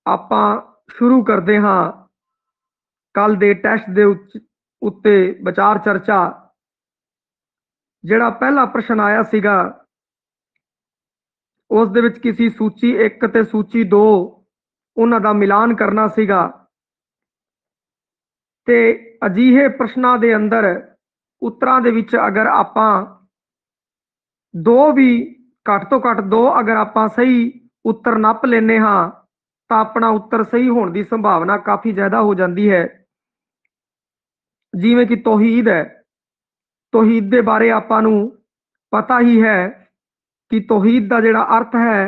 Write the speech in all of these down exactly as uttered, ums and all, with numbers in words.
ਆਪਾਂ शुरू करते हाँ कल दे टैस्ट दे उत्ते विचार चर्चा। जिहड़ा पहला प्रश्न आया सीगा उस दे विच किसी सूची एक ते सूची दो उन्हां दा मिलान करना सीगा ते अजीहे प्रश्नां दे अंदर उत्तरां दे विच अगर आपां दो भी घट तो घट दो अगर आपां सही उत्तर नप लेने हाँ तो अपना उत्तर सही होने की संभावना काफ़ी ज़्यादा हो जाती है। जिवें कि तौहीद है, तौहीद के बारे आपां नूं पता ही है कि तौहीद का जिहड़ा अर्थ है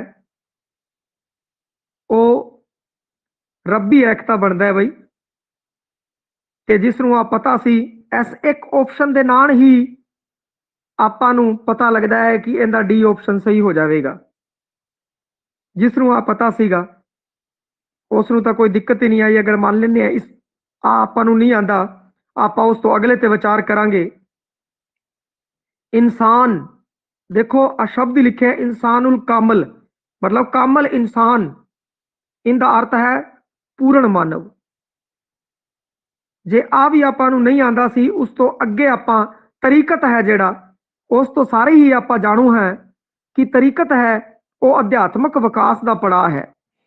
वो रब्बी एकता बनता है बई कि जिसनूं आ पता सी इस एक ऑप्शन के नाल ही आपां नूं पता लगता है कि इहदा डी ऑप्शन सही हो जाएगा। जिसनूं आ पता सीगा उसनूं तां कोई दिक्कत ही नहीं आई। अगर मान लेने इस आपां नूं नहीं आंदा आपां उस तो अगले ते विचार करांगे। इंसान देखो आ शब्द लिखे है इंसानुल कामल मतलब कामल इंसान, इनका अर्थ है पूर्ण मानव। जे आ भी आपां नूं नहीं आंदा सी उस तो अगे आपां तरीकत है जिहड़ा उस तो सारे ही आपां जाणू है कि तरीकत है वो अध्यात्मक विकास का पड़ाव है।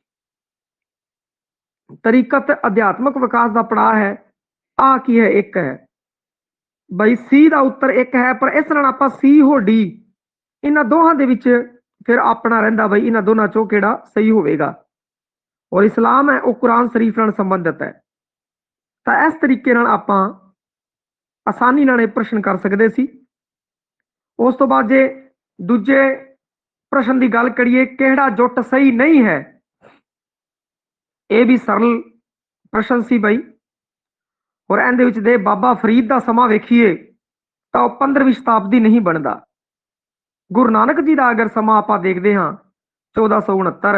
तरीकत अध्यात्मक विकास का पड़ाव है। आ की है एक है बई सी का उत्तर एक है पर इस नाल आपां सी हो डी इन्हां दोहां दे विच फिर अपना रहिंदा बई इन्हां दोनों चों किहड़ा सही होवेगा। और इस्लाम है वो कुरान शरीफ नाल संबंधित है। तो इस तरीके नाल आपां आसानी नाल प्रश्न कर सकते सी। उस तो बाद जे दूजे प्रश्न की गल करिए किहड़ा जुट सही नहीं है, यह भी सरल प्रश्न सी बई। और इहदे विच दे बाबा फरीद का समा वेखीए तो पंद्रहवीं शताब्दी नहीं बनता। गुरु नानक जी का अगर समा आप देखते हाँ चौदह सौ उनहत्तर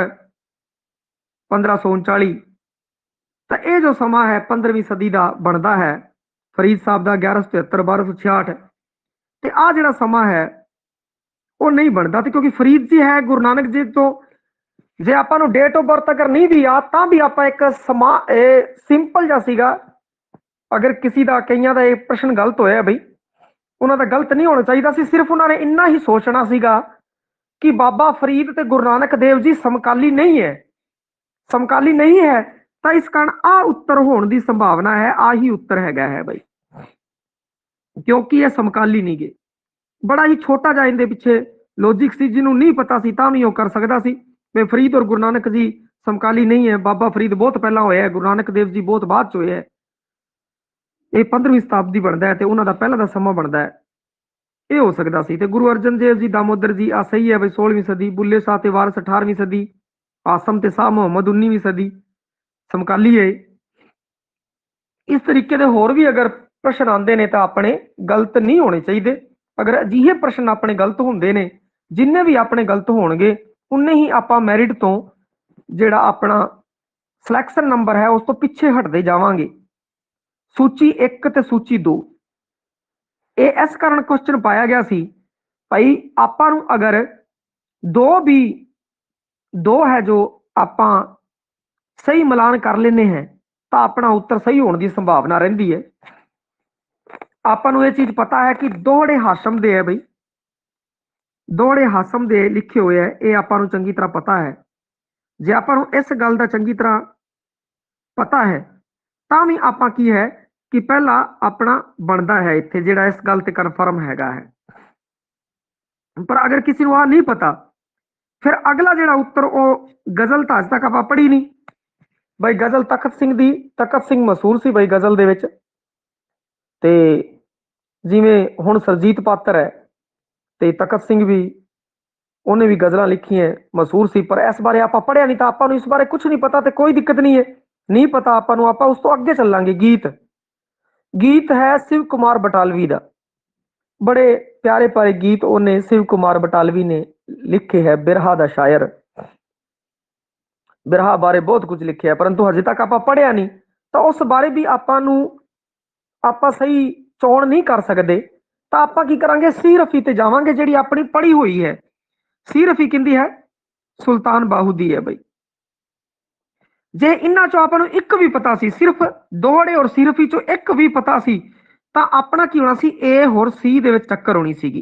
पंद्रह सौ उनचाली तो यह जो समा है पंद्रहवीं सदी का बनता है। फरीद साहब का ग्यारह सौ तिहत्तर बारह सौ छियाठ तो आ जोड़ा समा है वो नहीं बनता। तो क्योंकि फरीद जी है गुरु नानक जी तो जे आपां नूं डेट ऑफ बर्थ अगर नहीं भी याद तां भी आपां एक समा सिंपल जा सीगा। अगर किसी का कईयां दा ये प्रश्न गलत होया बई उन्हां दा गलत नहीं होना चाहिए सी। सिर्फ उन्होंने इन्ना ही सोचना सीगा कि बाबा फरीद ते गुरु नानक देव जी समकाली नहीं है। समकाली नहीं है तो इस कारण आ उत्तर होने की संभावना है। आ ही उत्तर हैगा है बई क्योंकि यह समकाली नहीं गए। बड़ा ही छोटा जा इनके पिछे लॉजिक सी जिन्होंने नहीं पता सी तां भी वो कर सकता सी। मैं फरीद और गुरु नानक जी समकाली नहीं है। बाबा फरीद बहुत पहला होया है, गुरु नानक देव जी बहुत बाद च होए है। ये पंद्रहवीं शताब्दी बनता है तो उन्होंने पहला का समा बनता है ये हो सकता सी। ते गुरु अर्जन देव जी दामोदर जी आ सही है बई सोलहवीं सदी। बुल्ले शाह ते वारस अठारहवीं सदी। आसम ते शाह मुहम्मद उन्नीवीं सदी समकाली है। इस तरीके के होर भी अगर प्रश्न आते हैं तो अपने गलत नहीं होने चाहिए। अगर अजिहे प्रश्न अपने गलत होंगे ने जिन्ने भी अपने गलत होणगे उन्ने ही आपां मैरिट तो जिहड़ा अपना सिलेक्शन नंबर है उस तो पिछे हटते जावांगे। सूची एक ते सूची दो ये इस कारण क्वेश्चन पाया गया सी भाई आपां नूं अगर दो भी दो है जो आपां सही मिलान कर लेने हैं तो अपना उत्तर सही होने की संभावना रहिंदी है। आपां नूं ये चीज पता है कि दोहरे हाशम दे है बई दोहरे हाशम दे लिखे हुए है ये आपां नूं चंगी तरह पता है। जे आपां नूं इस गल का चंगी तरह पता है तां भी आपां की है कि पहला अपना बनता है इत्थे जिहड़ा इस गल ते कन्फर्म हैगा है। पर अगर किसी को आ नहीं पता फिर अगला जिहड़ा उत्तर वो गजल तो अज तक आप पढ़ी नहीं बई। गजल तखत सिंह दी तखत सिंह मशहूर सी बई गजल दे विच ते जिवें हुण सरजीत पात्र है ते तखत सिंह भी उन्हें भी गजलां लिखी है मशहूर सी। पर इस बारे आप पढ़िया नहीं तो आपां नूं इस बारे कुछ नहीं पता तो कोई दिक्कत नहीं है। नहीं पता आपां नूं आपां उस तो अगे चलांगे। गीत गीत है शिव कुमार बटालवी का बड़े प्यारे प्यारे गीत उन्हें शिव कुमार बटालवी ने लिखे है। बिरहा दा शायर बिरहा बारे बहुत कुछ लिखे है परंतु हजे तक आप पढ़िया नहीं तो उस बारे भी आपां नूं आपां सही चोण नहीं कर सकते। तो आपां की करांगे सी रफी ते जावांगे जिहड़ी अपनी पढ़ी हुई है। सी रफी किंदी है सुल्तान बाहू दी है बई। ਜੇ ਇਹਨਾਂ ਚੋਂ ਆਪਾਂ ਨੂੰ ਇੱਕ ਵੀ ਪਤਾ ਸੀ, ਸਿਰਫ ਦੋਹੜੇ ਔਰ ਸਿਰਫੀ ਚੋਂ ਇੱਕ ਵੀ ਪਤਾ ਸੀ, ਤਾਂ ਆਪਣਾ ਕੀ ਹੋਣਾ ਸੀ, ਏ ਹੋਰ ਸੀ ਦੇ ਵਿੱਚ ਟੱਕਰ ਹੋਣੀ ਸੀਗੀ।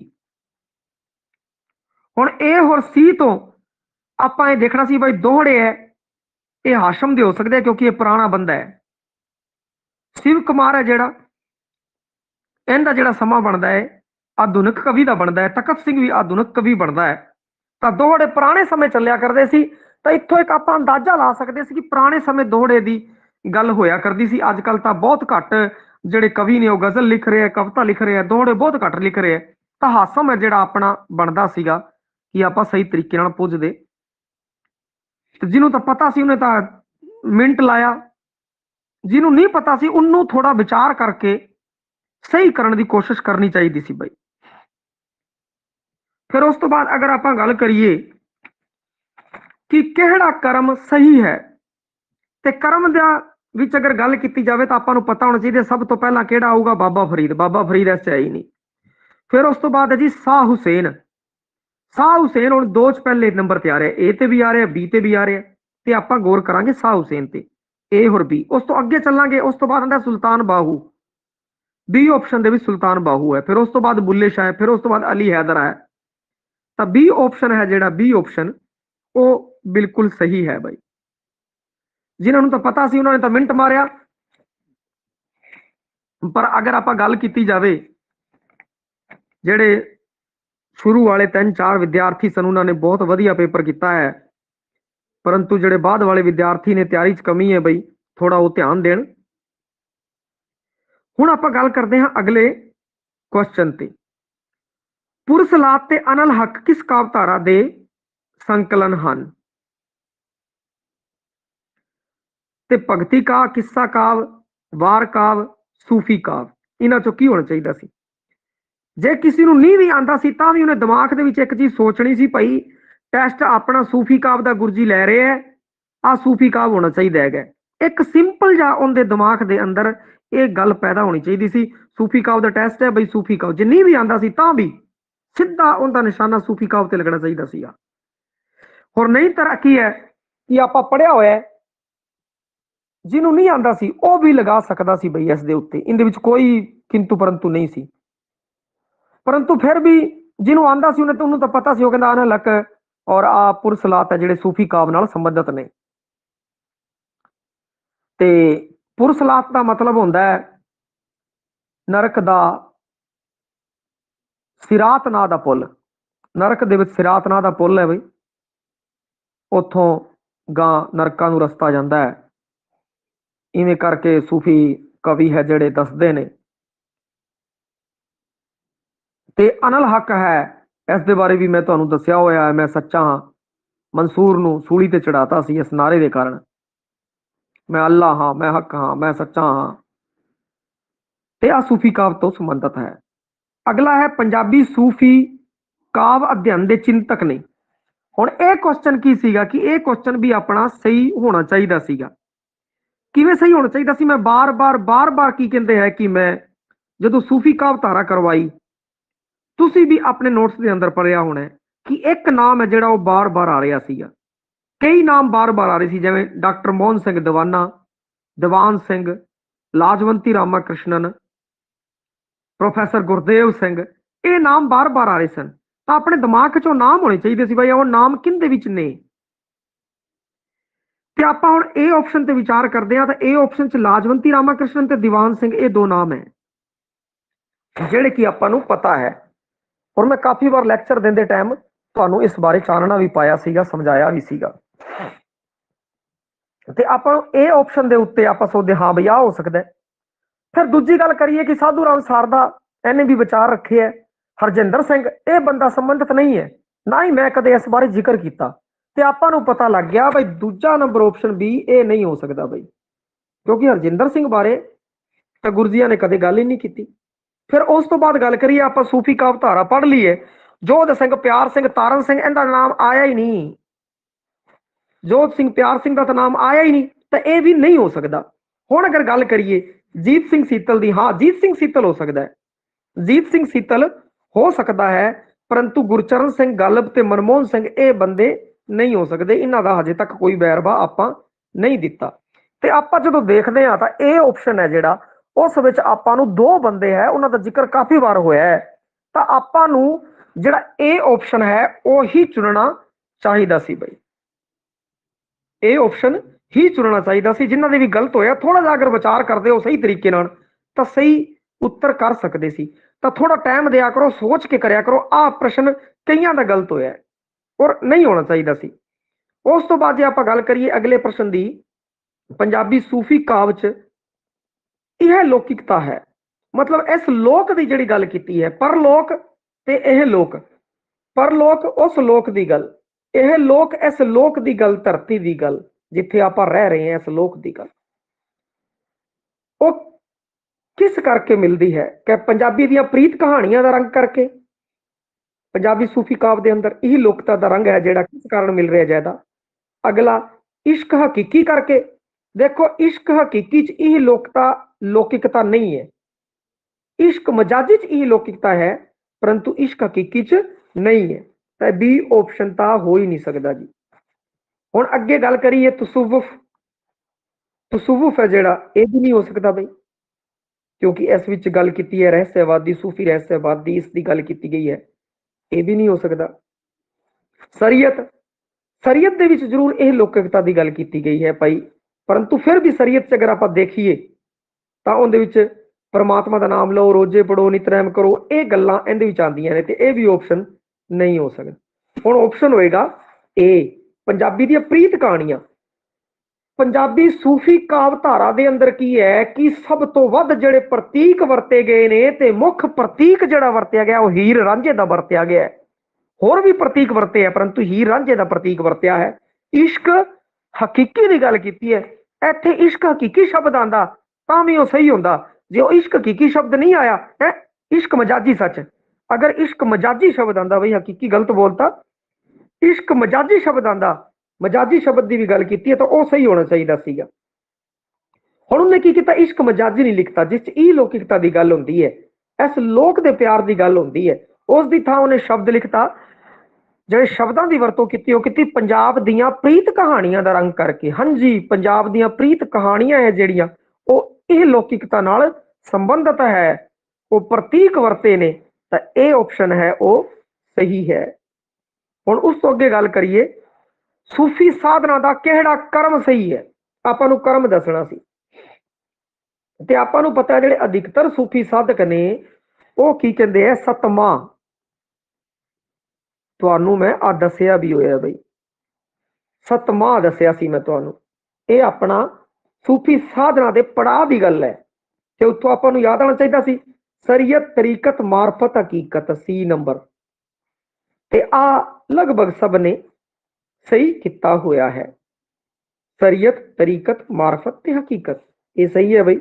ਹੁਣ ਏ ਹੋਰ ਸੀ ਤੋਂ ਆਪਾਂ ਇਹ ਦੇਖਣਾ ਸੀ ਬਾਈ ਦੋਹੜੇ ਹੈ, ਇਹ ਹਾਸ਼ਮ ਦੇ ਹੋ ਸਕਦੇ ਕਿਉਂਕਿ ਇਹ ਪੁਰਾਣਾ ਬੰਦਾ ਹੈ। शिव कुमार है ਜਿਹੜਾ ਇਹਦਾ ਜਿਹੜਾ ਸਮਾਂ ਬਣਦਾ ਹੈ ਆਧੁਨਿਕ ਕਵੀ ਦਾ ਬਣਦਾ ਹੈ, ਤਖਤ ਸਿੰਘ ਵੀ ਆਧੁਨਿਕ ਕਵੀ ਬਣਦਾ ਹੈ। ਤਾਂ ਦੋਹੜੇ ਪੁਰਾਣੇ ਸਮੇਂ ਚੱਲਿਆ ਕਰਦੇ ਸੀ। ਤਾਂ ਇੱਥੋਂ ਇੱਕ ਆਪਾਂ ਅੰਦਾਜ਼ਾ ਲਾ ਸਕਦੇ ਸੀ ਕਿ ਪੁਰਾਣੇ ਸਮੇਂ ਦੋਹੜੇ ਦੀ ਗੱਲ ਹੋਇਆ ਕਰਦੀ ਸੀ। ਅੱਜ ਕੱਲ ਤਾਂ ਬਹੁਤ ਘੱਟ ਜਿਹੜੇ ਕਵੀ ਨੇ ਉਹ ਗਜ਼ਲ ਲਿਖ ਰਹੇ ਆ, ਕਵਿਤਾ ਲਿਖ ਰਹੇ ਆ, ਦੋਹੜੇ ਬਹੁਤ ਘੱਟ ਲਿਖ ਰਹੇ ਆ। ਤਾਂ ਹਾਸਮ ਹੈ ਜਿਹੜਾ ਆਪਣਾ ਬਣਦਾ ਸੀਗਾ ਕਿ ਆਪਾਂ ਸਹੀ ਤਰੀਕੇ ਨਾਲ ਪੁੱਜਦੇ। ਜਿਹਨੂੰ ਤਾਂ ਪਤਾ ਸੀ ਉਹਨੇ ਤਾਂ ਮਿੰਟ ਲਾਇਆ, ਜਿਹਨੂੰ ਨਹੀਂ ਪਤਾ ਸੀ ਉਹਨੂੰ ਥੋੜਾ ਵਿਚਾਰ ਕਰਕੇ ਸਹੀ ਕਰਨ ਦੀ ਕੋਸ਼ਿਸ਼ ਕਰਨੀ ਚਾਹੀਦੀ ਸੀ ਬਈ। ਫਿਰ ਉਸ ਤੋਂ ਬਾਅਦ ਅਗਰ ਆਪਾਂ ਗੱਲ ਕਰੀਏ ਕਿ ਕਿਹੜਾ ਕਰਮ ਸਹੀ ਹੈ, ਤੇ ਕਰਮ ਦਾ ਵਿੱਚ ਅਗਰ ਗੱਲ ਕੀਤੀ ਜਾਵੇ ਤਾਂ ਆਪਾਂ ਨੂੰ ਪਤਾ ਹੋਣਾ ਚਾਹੀਦਾ ਸਭ ਤੋਂ ਪਹਿਲਾਂ ਕਿਹੜਾ ਆਊਗਾ, ਬਾਬਾ ਫਰੀਦ। ਬਾਬਾ ਫਰੀਦ ਐਸੇ ਹੈ ਹੀ ਨਹੀਂ। ਫਿਰ ਉਸ ਤੋਂ ਬਾਅਦ ਹੈ ਜੀ ਸ਼ਾਹ ਹੁਸੈਨ। ਸ਼ਾਹ ਹੁਸੈਨ ਹੁਣ ਦੋ ਚ ਪਹਿਲੇ ਨੰਬਰ ਤੇ ਆ ਰਿਹਾ, ਏ ਤੇ ਵੀ ਆ ਰਿਹਾ, ਬੀ ਤੇ ਵੀ ਆ ਰਿਹਾ, ਤੇ ਆਪਾਂ ਗੌਰ ਕਰਾਂਗੇ ਸ਼ਾਹ ਹੁਸੈਨ ਤੇ, ਏ ਹੋਰ ਬੀ। ਉਸ ਤੋਂ ਅੱਗੇ ਚੱਲਾਂਗੇ, ਉਸ ਤੋਂ ਬਾਅਦ ਆਂਦਾ ਸੁਲਤਾਨ ਬਾਹੂ, ਬੀ ਆਪਸ਼ਨ ਦੇ ਵਿੱਚ ਸੁਲਤਾਨ ਬਾਹੂ ਹੈ। ਫਿਰ ਉਸ ਤੋਂ ਬਾਅਦ ਬੁੱਲੇ ਸ਼ਾਹ, ਫਿਰ ਉਸ ਤੋਂ ਬਾਅਦ ਅਲੀ ਹੈਦਰ ਹੈ। ਤਾਂ ਬੀ ਆਪਸ਼ਨ ਹੈ ਜਿਹੜਾ, ਬੀ ਆਪਸ਼ਨ ਉਹ ਬਿਲਕੁਲ ਸਹੀ ਹੈ ਬਾਈ। ਜਿਨ੍ਹਾਂ ਨੂੰ ਤਾਂ ਪਤਾ ਸੀ ਉਹਨਾਂ ਨੇ ਤਾਂ ਮਿੰਟ ਮਾਰਿਆ। ਪਰ ਅਗਰ ਆਪਾਂ ਗੱਲ ਕੀਤੀ ਜਾਵੇ ਜਿਹੜੇ ਸ਼ੁਰੂ ਵਾਲੇ ਤਿੰਨ ਚਾਰ ਵਿਦਿਆਰਥੀ ਸਨ ਉਹਨਾਂ ਨੇ ਬਹੁਤ ਵਧੀਆ ਪੇਪਰ ਕੀਤਾ ਹੈ, ਪਰੰਤੂ ਜਿਹੜੇ ਬਾਅਦ ਵਾਲੇ ਵਿਦਿਆਰਥੀ ਨੇ ਤਿਆਰੀ 'ਚ ਕਮੀ ਹੈ ਬਈ, ਥੋੜਾ ਉਹ ਧਿਆਨ ਦੇਣ। ਹੁਣ ਆਪਾਂ ਗੱਲ ਕਰਦੇ ਹਾਂ ਅਗਲੇ ਕੁਐਸਚਨ ਤੇ। ਪੁਰਸਲਾਤ ਤੇ ਅਨਲ ਹੱਕ ਕਿਸ ਕਾਵਧਾਰਾ ਦੇ ਸੰਕਲਨ ਹਨ? ਤੇ ਭਗਤੀ ਕਾਵ, ਕਿੱਸਾ ਕਾਵ, ਵਾਰ ਕਾਵ, ਸੂਫੀ ਕਾਵ, ਇਹਨਾਂ ਚੋਂ ਕੀ ਹੋਣਾ ਚਾਹੀਦਾ ਸੀ? ਜੇ ਕਿਸੇ ਨੂੰ ਨਹੀਂ ਵੀ ਆਂਦਾ ਸੀ ਤਾਂ ਵੀ ਉਹਨੇ ਦਿਮਾਗ ਦੇ ਵਿੱਚ ਇੱਕ ਚੀਜ਼ ਸੋਚਣੀ ਸੀ, ਭਾਈ ਟੈਸਟ ਆਪਣਾ ਸੂਫੀ ਕਾਵ ਦਾ ਗੁਰਜੀ ਲੈ ਰਹੇ ਹੈ, ਆ ਸੂਫੀ ਕਾਵ ਹੋਣਾ ਚਾਹੀਦਾ ਹੈਗਾ। ਇੱਕ ਸਿੰਪਲ ਜਿਹਾ ਉਹਦੇ ਦਿਮਾਗ ਦੇ ਅੰਦਰ ਇਹ ਗੱਲ ਪੈਦਾ ਹੋਣੀ ਚਾਹੀਦੀ ਸੀ, ਸੂਫੀ ਕਾਵ ਦਾ ਟੈਸਟ ਹੈ ਬਈ ਸੂਫੀ ਕਾਵ। ਜੇ ਨਹੀਂ ਵੀ ਆਂਦਾ ਸੀ ਤਾਂ ਵੀ ਸਿੱਧਾ ਉਹਦਾ ਨਿਸ਼ਾਨਾ ਸੂਫੀ ਕਾਵ ਤੇ ਲੱਗਣਾ ਚਾਹੀਦਾ ਸੀਗਾ। ਹੋਰ ਨਹੀਂ ਤਾਂ ਕੀ ਹੈ ਕਿ ਆਪਾਂ ਪੜਿਆ ਹੋਇਆ, ਜਿਹਨੂੰ ਨਹੀਂ ਆਂਦਾ ਸੀ ਉਹ ਵੀ ਲਗਾ ਸਕਦਾ ਸੀ ਬਈ ਇਸ ਦੇ ਉੱਤੇ, ਇਹਦੇ ਵਿੱਚ ਕੋਈ ਕਿੰਤੂ ਪਰੰਤੂ ਨਹੀਂ ਸੀ। ਪਰੰਤੂ ਫਿਰ ਵੀ ਜਿਹਨੂੰ ਆਂਦਾ ਸੀ ਉਹਨੇ ਉਹਨੂੰ ਤਾਂ ਪਤਾ ਸੀ, ਉਹ ਕਹਿੰਦਾ ਅਨਲ ਹੱਕ ਔਰ ਆ ਪੁਰਸਲਾਤ ਹੈ ਜਿਹੜੇ ਸੂਫੀ ਕਾਵ ਨਾਲ ਸੰਬੰਧਿਤ ਨੇ। ਤੇ ਪੁਰਸਲਾਤ ਦਾ ਮਤਲਬ ਹੁੰਦਾ ਹੈ ਨਰਕ ਦਾ ਸਿਰਾਤ ਨਾਂ ਦਾ ਪੁੱਲ। ਨਰਕ ਦੇ ਵਿੱਚ ਸਿਰਾਤ ਨਾਂ ਦਾ ਪੁੱਲ ਹੈ ਬਈ, ਉੱਥੋਂ ਗਾਂ ਨਰਕਾਂ ਨੂੰ ਰਸਤਾ ਜਾਂਦਾ ਹੈ। ਇਵੇਂ ਕਰਕੇ ਸੂਫੀ ਕਵੀ ਹੈ ਜਿਹੜੇ ਦੱਸਦੇ ਨੇ। ਤੇ ਅਨਲ ਹੱਕ ਹੈ, ਇਸ ਦੇ ਬਾਰੇ ਵੀ ਮੈਂ ਤੁਹਾਨੂੰ ਦੱਸਿਆ ਹੋਇਆ ਹੈ, ਮੈਂ ਸੱਚਾ ਹਾਂ। ਮਨਸੂਰ ਨੂੰ ਸੂਲੀ ਤੇ ਚੜਾਤਾ ਸੀ ਇਸ ਨਾਰੇ ਦੇ ਕਾਰਨ, ਮੈਂ ਅੱਲਾ ਹਾਂ, ਮੈਂ ਹੱਕ ਹਾਂ, ਮੈਂ ਸੱਚਾ ਹਾਂ। ਤੇ ਆ ਸੂਫੀ ਕਾਵ ਤੋਂ ਸੰਬੰਧਿਤ ਹੈ। ਅਗਲਾ ਹੈ ਪੰਜਾਬੀ ਸੂਫੀ ਕਾਵ ਅਧਿਐਨ ਦੇ ਚਿੰਤਕ ਨੇ। ਹੁਣ ਇਹ ਕੁਐਸਚਨ ਕੀ ਸੀਗਾ ਕਿ ਇਹ ਕੁਐਸਚਨ ਵੀ ਆਪਣਾ ਸਹੀ ਹੋਣਾ ਚਾਹੀਦਾ ਸੀਗਾ। ਕਿਵੇਂ ਸਹੀ ਹੋਣਾ ਚਾਹੀਦਾ ਸੀ? ਮੈਂ ਬਾਰ-ਬਾਰ ਬਾਰ-ਬਾਰ ਕੀ ਕਹਿੰਦੇ ਹੈ ਕਿ ਮੈਂ ਜਦੋਂ ਸੂਫੀ ਕਾਵ ਧਾਰਾ ਕਰਵਾਈ, ਤੁਸੀਂ ਵੀ ਆਪਣੇ ਨੋਟਸ ਦੇ ਅੰਦਰ ਪੜਿਆ ਹੋਣਾ ਕਿ ਇੱਕ ਨਾਮ ਹੈ ਜਿਹੜਾ ਉਹ ਬਾਰ-ਬਾਰ ਆ ਰਿਹਾ ਸੀਗਾ। ਕਈ ਨਾਮ ਬਾਰ-ਬਾਰ ਆ ਰਹੇ ਸੀ, ਜਿਵੇਂ ਡਾਕਟਰ ਮੋਹਨ ਸਿੰਘ ਦੀਵਾਨਾ, ਦੀਵਾਨ ਸਿੰਘ, ਲਾਜਵੰਤੀ ਰਾਮਾ ਕ੍ਰਿਸ਼ਨਨ, ਪ੍ਰੋਫੈਸਰ ਗੁਰਦੇਵ ਸਿੰਘ, ਇਹ ਨਾਮ ਬਾਰ-ਬਾਰ ਆ ਰਹੇ ਸਨ। ਤਾਂ ਆਪਣੇ ਦਿਮਾਗ 'ਚੋਂ ਨਾਮ ਹੋਣੇ ਚਾਹੀਦੇ ਸੀ ਬਈ ਉਹ ਨਾਮ ਕਿਹਦੇ ਵਿੱਚ ਨੇ। ਤੇ ਆਪਾਂ ਹੁਣ ਇਹ ਆਪਸ਼ਨ ਤੇ ਵਿਚਾਰ ਕਰਦੇ ਆ ਤਾਂ ਇਹ ਆਪਸ਼ਨ 'ਚ ਲਾਜਵੰਤੀ ਰਾਮਾ ਕ੍ਰਿਸ਼ਨਨ ਤੇ ਦੀਵਾਨ ਸਿੰਘ, ਇਹ ਦੋ ਨਾਮ ਹੈ ਜਿਹੜੇ ਕਿ ਆਪਾਂ ਨੂੰ ਪਤਾ ਹੈ। ਔਰ ਮੈਂ ਕਾਫੀ ਵਾਰ ਲੈਕਚਰ ਦਿੰਦੇ ਟਾਈਮ ਤੁਹਾਨੂੰ ਇਸ ਬਾਰੇ ਚਾਨਣਾ ਵੀ ਪਾਇਆ ਸੀਗਾ, ਸਮਝਾਇਆ ਵੀ ਸੀਗਾ। ਤੇ ਆਪਾਂ ਨੂੰ ਇਹ ਆਪਸ਼ਨ ਦੇ ਉੱਤੇ ਆਪਾਂ ਸੋਚਦੇ ਹਾਂ ਬਈ ਆ ਹੋ ਸਕਦਾ। ਫਿਰ ਦੂਜੀ ਗੱਲ ਕਰੀਏ ਕਿ ਸਾਧੂ ਰਾਮ ਸਾਰਦਾ, ਇਹਨੇ ਵੀ ਵਿਚਾਰ ਰੱਖੇ ਹੈ। ਹਰਜਿੰਦਰ ਸਿੰਘ, ਇਹ ਬੰਦਾ ਸੰਬੰਧਿਤ ਨਹੀਂ ਹੈ, ਨਾ ਹੀ ਮੈਂ ਕਦੇ ਇਸ ਬਾਰੇ ਜ਼ਿਕਰ ਕੀਤਾ। ਤੇ ਆਪਾਂ ਨੂੰ ਪਤਾ ਲੱਗ ਗਿਆ ਬਈ ਦੂਜਾ ਨੰਬਰ ਆਪਸ਼ਨ ਵੀ ਇਹ ਨਹੀਂ ਹੋ ਸਕਦਾ ਬਈ, ਕਿਉਂਕਿ ਹਰਜਿੰਦਰ ਸਿੰਘ ਬਾਰੇ ਤਾਂ ਗੁਰਜੀਆਂ ਨੇ ਕਦੇ ਗੱਲ ਹੀ ਨਹੀਂ ਕੀਤੀ। ਫਿਰ ਉਸ ਤੋਂ ਬਾਅਦ ਗੱਲ ਕਰੀਏ ਆਪਾਂ ਸੂਫੀ ਕਾਵ ਧਾਰਾ ਪੜ੍ਹ ਲਈਏ, ਜੋਧ ਸਿੰਘ, ਪਿਆਰ ਸਿੰਘ, ਤਾਰਨ ਸਿੰਘ, ਇਹਦਾ ਨਾਮ ਆਇਆ ਹੀ ਨਹੀਂ। ਜੋਧ ਸਿੰਘ, ਪਿਆਰ ਸਿੰਘ ਦਾ ਤਾਂ ਨਾਮ ਆਇਆ ਹੀ ਨਹੀਂ, ਤਾਂ ਇਹ ਵੀ ਨਹੀਂ ਹੋ ਸਕਦਾ। ਹੁਣ ਅਗਰ ਗੱਲ ਕਰੀਏ ਜੀਤ ਸਿੰਘ ਸੀਤਲ ਦੀ, ਹਾਂ ਜੀਤ ਸਿੰਘ ਸੀਤਲ ਹੋ ਸਕਦਾ ਹੈ, ਜੀਤ ਸਿੰਘ ਸੀਤਲ ਹੋ ਸਕਦਾ ਹੈ, ਪਰੰਤੂ ਗੁਰਚਰਨ ਸਿੰਘ ਗਾਲਬ ਤੇ ਮਨਮੋਹਨ ਸਿੰਘ ਇਹ ਬੰਦੇ ਨਹੀਂ ਹੋ ਸਕਦੇ। ਇਹਨਾਂ ਦਾ ਹਜੇ ਤੱਕ ਕੋਈ ਵੈਰਵਾ ਆਪਾਂ नहीं दिता। ਤੇ ਆਪਾਂ ਜਦੋਂ ਦੇਖਦੇ ਆ ਤਾਂ ਇਹ ਆਪਸ਼ਨ ਹੈ ਜਿਹੜਾ ਉਸ ਵਿੱਚ ਆਪਾਂ ਨੂੰ ਦੋ ਬੰਦੇ ਹੈ ਉਹਨਾਂ ਦਾ ਜ਼ਿਕਰ ਕਾਫੀ ਵਾਰ ਹੋਇਆ ਹੈ, ਤਾਂ ਆਪਾਂ ਨੂੰ ਜਿਹੜਾ ਇਹ ਆਪਸ਼ਨ ਹੈ ਉਹੀ ਚੁਣਨਾ ਚਾਹੀਦਾ ਸੀ ਬਈ। ਇਹ ਆਪਸ਼ਨ ਹੀ ਚੁਣਨਾ ਚਾਹੀਦਾ ਸੀ। ਜਿਨ੍ਹਾਂ ਦੇ ਵੀ ਗਲਤ ਹੋਇਆ ਥੋੜਾ ਜਿਹਾ ਅਗਰ ਵਿਚਾਰ ਕਰਦੇ ਹੋ ਸਹੀ ਤਰੀਕੇ ਨਾਲ ਤਾਂ ਸਹੀ ਉੱਤਰ ਕਰ ਸਕਦੇ ਸੀ। ਤਾਂ ਥੋੜਾ ਟਾਈਮ ਦਿਆ ਕਰੋ, ਸੋਚ ਕੇ ਕਰਿਆ ਕਰੋ। ਆਹ ਪ੍ਰਸ਼ਨ ਕਈਆਂ ਦਾ ਗਲਤ ਹੋਇਆ ਔਰ ਨਹੀਂ ਹੋਣਾ ਚਾਹੀਦਾ ਸੀ। ਉਸ ਤੋਂ ਬਾਅਦ ਜੇ ਆਪਾਂ ਗੱਲ ਕਰੀਏ ਅਗਲੇ ਪ੍ਰਸ਼ਨ ਦੀ, ਪੰਜਾਬੀ ਸੂਫੀ ਕਾਵ ਚ ਇਹ ਲੌਕਿਕਤਾ ਹੈ। ਮਤਲਬ ਇਸ ਲੋਕ ਦੀ ਜਿਹੜੀ ਗੱਲ ਕੀਤੀ ਹੈ, ਪਰਲੋਕ ਤੇ ਇਹ ਲੋਕ, ਪਰਲੋਕ ਉਸ ਲੋਕ ਦੀ ਗੱਲ, ਇਹ ਲੋਕ ਇਸ ਲੋਕ ਦੀ ਗੱਲ, ਧਰਤੀ ਦੀ ਗੱਲ ਜਿੱਥੇ ਆਪਾਂ ਰਹਿ ਰਹੇ ਹਾਂ, ਇਸ ਲੋਕ ਦੀ ਗੱਲ ਉਹ ਕਿਸ ਕਰਕੇ ਮਿਲਦੀ ਹੈ? ਕਿ ਪੰਜਾਬੀ ਦੀਆਂ ਪ੍ਰੀਤ ਕਹਾਣੀਆਂ ਦਾ ਰੰਗ ਕਰਕੇ। ਪੰਜਾਬੀ ਸੂਫੀ ਕਾਵ ਦੇ ਅੰਦਰ ਇਹ ਲੋਕਤਾ ਦਾ ਰੰਗ ਹੈ ਜਿਹੜਾ ਕਿਸ ਕਾਰਨ ਮਿਲ ਰਿਹਾ ਜ਼ਿਆਦਾ। ਅਗਲਾ ਇਸ਼ਕ ਹਕੀਕੀ ਕਰਕੇ। ਦੇਖੋ ਇਸ਼ਕ ਹਕੀਕੀ ਚ ਇਹ ਲੋਕਤਾ ਲੌਕਿਕਤਾ ਨਹੀਂ ਹੈ, ਇਸ਼ਕ ਮਜਾਜੀ ਚ ਇਹ ਲੌਕਿਕਤਾ ਹੈ, ਪਰੰਤੂ ਇਸ਼ਕ ਹਕੀਕੀ ਚ ਨਹੀਂ ਹੈ। ਤਾਂ ਬੀ ਆਪਸ਼ਨ ਤਾਂ ਹੋ ਹੀ ਨਹੀਂ ਸਕਦਾ ਜੀ। ਹੁਣ ਅੱਗੇ ਗੱਲ ਕਰੀਏ ਤਸਵੁਫ। ਤਸਵੁਫ ਹੈ ਜਿਹੜਾ ਇਹ ਵੀ ਨਹੀਂ ਹੋ ਸਕਦਾ ਬਈ, ਕਿਉਂਕਿ ਇਸ ਵਿੱਚ ਗੱਲ ਕੀਤੀ ਹੈ ਰਹੱਸਵਾਦੀ, ਸੂਫੀ ਰਹੱਸਵਾਦੀ, ਇਸ ਦੀ ਗੱਲ ਕੀਤੀ ਗਈ ਹੈ, ਇਹ ਵੀ ਨਹੀਂ ਹੋ ਸਕਦਾ। ਸ਼ਰੀਅਤ, ਸ਼ਰੀਅਤ ਦੇ ਵਿੱਚ ਜ਼ਰੂਰ ਇਹ ਲੌਕਿਕਤਾ ਦੀ ਗੱਲ ਕੀਤੀ ਗਈ ਹੈ ਭਾਈ, ਪਰੰਤੂ ਫਿਰ ਵੀ ਸ਼ਰੀਅਤ ਚ ਅਗਰ ਆਪਾਂ ਦੇਖੀਏ ਤਾਂ ਉਹਦੇ ਵਿੱਚ ਪਰਮਾਤਮਾ ਦਾ ਨਾਮ ਲਓ, ਰੋਜ਼ੇ ਪੜੋ, ਨਿਤਨੇਮ ਕਰੋ, ਇਹ ਗੱਲਾਂ ਇਹਦੇ ਵਿੱਚ ਆਉਂਦੀਆਂ ਨੇ ਤੇ ਇਹ ਵੀ ਆਪਸ਼ਨ ਨਹੀਂ ਹੋ ਸਕਦਾ। ਹੁਣ ਆਪਸ਼ਨ ਹੋਏਗਾ ਏ, ਪੰਜਾਬੀ ਦੀਆਂ ਪ੍ਰੀਤ ਕਹਾਣੀਆਂ। ਪੰਜਾਬੀ ਸੂਫੀ ਕਾਵ ਧਾਰਾ ਦੇ ਅੰਦਰ ਕੀ ਹੈ ਕਿ ਸਭ ਤੋਂ ਵੱਧ ਜਿਹੜੇ ਪ੍ਰਤੀਕ ਵਰਤੇ ਗਏ ਨੇ ਤੇ ਮੁੱਖ ਪ੍ਰਤੀਕ ਜਿਹੜਾ ਵਰਤਿਆ ਗਿਆ ਉਹ ਹੀਰ ਰਾਂਝੇ ਦਾ ਵਰਤਿਆ ਗਿਆ ਹੈ। ਹੋਰ ਵੀ ਪ੍ਰਤੀਕ ਵਰਤੇ ਹੈ ਪਰੰਤੂ ਹੀਰ ਰਾਂਝੇ ਦਾ ਪ੍ਰਤੀਕ ਵਰਤਿਆ ਹੈ। ਇਸ਼ਕ ਹਕੀਕੀ ਦੀ ਗੱਲ ਕੀਤੀ ਹੈ, ਇੱਥੇ ਇਸ਼ਕ ਹਕੀਕੀ ਸ਼ਬਦ ਆਂਦਾ ਤਾਂ ਵੀ ਉਹ ਸਹੀ ਹੁੰਦਾ। ਜੇ ਉਹ ਇਸ਼ਕ ਹਕੀਕੀ ਸ਼ਬਦ ਨਹੀਂ ਆਇਆ ਹੈ, ਇਸ਼ਕ ਮਜਾਜੀ ਸੱਚ, ਅਗਰ ਇਸ਼ਕ ਮਜਾਜੀ ਸ਼ਬਦ ਆਂਦਾ, ਬਈ ਹਕੀਕੀ ਗਲਤ ਬੋਲਤਾ, ਇਸ਼ਕ ਮਜਾਜੀ ਸ਼ਬਦ ਆਂਦਾ, ਮਜਾਜੀ ਸ਼ਬਦ ਦੀ ਵੀ ਗੱਲ ਕੀਤੀ ਹੈ ਤਾਂ ਉਹ ਸਹੀ ਹੋਣਾ ਚਾਹੀਦਾ ਸੀਗਾ। ਹੁਣ ਉਹਨੇ ਕੀ ਕੀਤਾ, ਇਸ਼ਕ ਮਜਾਜੀ ਨਹੀਂ ਲਿਖਤਾ ਜਿਸ ਚ ਇਹ ਲੌਕਿਕਤਾ ਦੀ ਗੱਲ ਹੁੰਦੀ ਹੈ, ਇਸ ਲੋਕ ਦੇ ਪਿਆਰ ਦੀ ਗੱਲ ਹੁੰਦੀ ਹੈ, ਉਸ ਦੀ ਥਾਂ ਉਹਨੇ ਸ਼ਬਦ ਲਿਖਤਾ। ਜਿਹੜੇ ਸ਼ਬਦਾਂ ਦੀ ਵਰਤੋਂ ਕੀਤੀ ਉਹ ਕੀਤੀ ਪੰਜਾਬ ਦੀਆਂ ਪ੍ਰੀਤ ਕਹਾਣੀਆਂ ਦਾ ਰੰਗ ਕਰਕੇ। ਹਾਂਜੀ, ਪੰਜਾਬ ਦੀਆਂ ਪ੍ਰੀਤ ਕਹਾਣੀਆਂ ਹੈ ਜਿਹੜੀਆਂ ਉਹ ਇਹ ਲੌਕਿਕਤਾ ਨਾਲ ਸੰਬੰਧਿਤ ਹੈ, ਉਹ ਪ੍ਰਤੀਕ ਵਰਤੇ ਨੇ, ਤਾਂ ਇਹ ਆਪਸ਼ਨ ਹੈ ਉਹ ਸਹੀ ਹੈ। ਹੁਣ ਉਸ ਤੋਂ ਅੱਗੇ ਗੱਲ ਕਰੀਏ ਸੂਫੀ ਸਾਧਨਾ ਦਾ ਕਿਹੜਾ ਕਰਮ ਸਹੀ ਹੈ। ਆਪਾਂ ਨੂੰ ਕਰਮ ਦੱਸਣਾ ਸੀ ਤੇ ਆਪਾਂ ਨੂੰ ਪਤਾ ਜਿਹੜੇ ਅਧਿਕਤਰ ਸੂਫੀ ਸਾਧਕ ਨੇ ਉਹ ਕੀ ਕਹਿੰਦੇ ਆ, ਸਤਮਾ। ਤੁਹਾਨੂੰ ਮੈਂ ਆ ਦੱਸਿਆ ਵੀ ਹੋਇਆ ਬਈ, ਸਤਮਾ ਦੱਸਿਆ ਸੀ ਮੈਂ ਤੁਹਾਨੂੰ। ਇਹ ਆਪਣਾ ਸੂਫੀ ਸਾਧਨਾ ਦੇ ਪੜਾਅ ਦੀ ਗੱਲ ਹੈ ਤੇ ਉੱਥੋਂ ਆਪਾਂ ਨੂੰ ਯਾਦ ਆਉਣਾ ਚਾਹੀਦਾ ਸੀ ਸ਼ਰੀਅਤ, ਤਰੀਕਤ, ਮਾਰਫਤ, ਹਕੀਕਤ, ਸੀ ਨੰਬਰ। ਤੇ ਆ ਲਗਭਗ ਸਭ ਨੇ ਸਹੀ ਕੀਤਾ ਹੋਇਆ ਹੈ। ਸ਼ਰੀਅਤ, ਤਰੀਕਤ, ਮਾਰਫਤ ਤੇ ਹਕੀਕਤ, ਇਹ ਸਹੀ ਹੈ ਬਈ।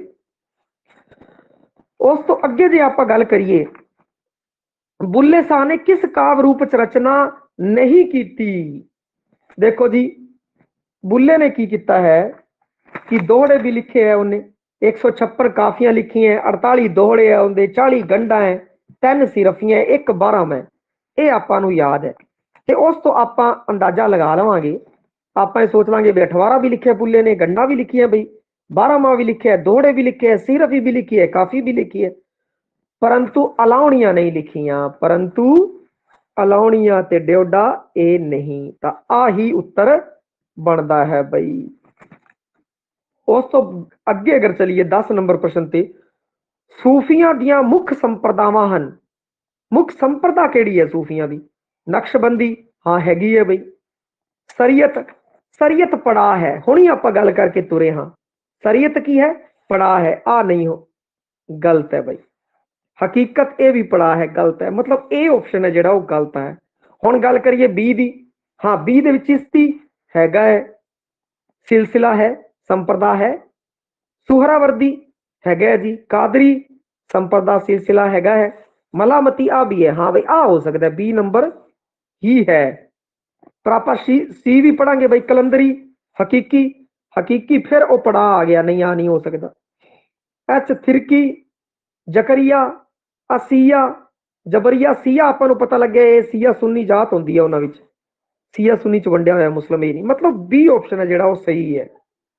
ਉਸ ਤੋਂ ਅੱਗੇ ਜੇ ਆਪਾਂ ਗੱਲ ਕਰੀਏ ਬੁੱਲੇ ਸ਼ਾਹ ਨੇ ਕਿਸ ਕਾਵ ਰੂਪ ਚ ਰਚਨਾ ਨਹੀਂ ਕੀਤੀ। ਦੇਖੋ ਜੀ ਬੁੱਲੇ ਨੇ ਕੀ ਕੀਤਾ ਹੈ ਕਿ ਦੋਹੜੇ ਵੀ ਲਿਖੇ ਹੈ ਉਹਨੇ, एक सौ छप्पर काफियां लिखी हैं, अड़ताली दोहड़े है उनके, चाली गंढा है, तीन सिरफियां, एक बारह में, ये आपां नूं याद है। ते उस तो आपां अंदाजा लगा लवांगे, आपां सोच लांगे भी अठवारा भी लिखे बुल्ले ने, गंढा भी लिखी है बई, बारहमां भी लिखे है, दोहड़े भी लिखे है, सिरफी भी लिखी है, काफी भी लिखी है, परंतु अलाउणियां नहीं लिखियां, परंतु अलाउणियां ते ड्योडा ए नहीं। तां आ ही उत्तर बनता है बई। उस तो अगे अगर चलीए दस नंबर प्रश्न ते, सूफियां दियां मुख संप्रदावां हन। मुख संप्रदा केड़ी है सूफियां दी? नक्शबंदी, हाँ हैगी है बई। शरीयत, शरीयत पड़ा है, हुणी आपां गल करके तुरे हाँ, शरीयत की है? पड़ा है, आ नहीं हो, गलत है बई। हकीकत ये भी पड़ा है, गलत है, मतलब ए ऑप्शन है जिहड़ा वो गलत है। हुण गल करिए बी दी, हाँ बी दे विच चिश्ती हैगा है, सिलसिला है, संप्रदा है, सुहरावर्दी हैगा है जी, कादरी संप्रदा सिलसिला हैगा है, मलामती आ भी है, हाँ भाई आ हो सकता है, बी नंबर ही है। पर आप सी सी भी पढ़ांगे भाई, कलंदरी, हकीकी, हकीकी फिर वो पढ़ा आ गया, नहीं आ नहीं हो सकता। एच थिरकी, जकरिया, असिया, जबरिया, सिया आपां नूं पता लगे सिया सुन्नी जात होंदी है, उन्हां विच सिया सुन्नी च वंडिया होया, मुस्लिम ही नहीं, मतलब बी ऑप्शन है जिहड़ा वो सही है।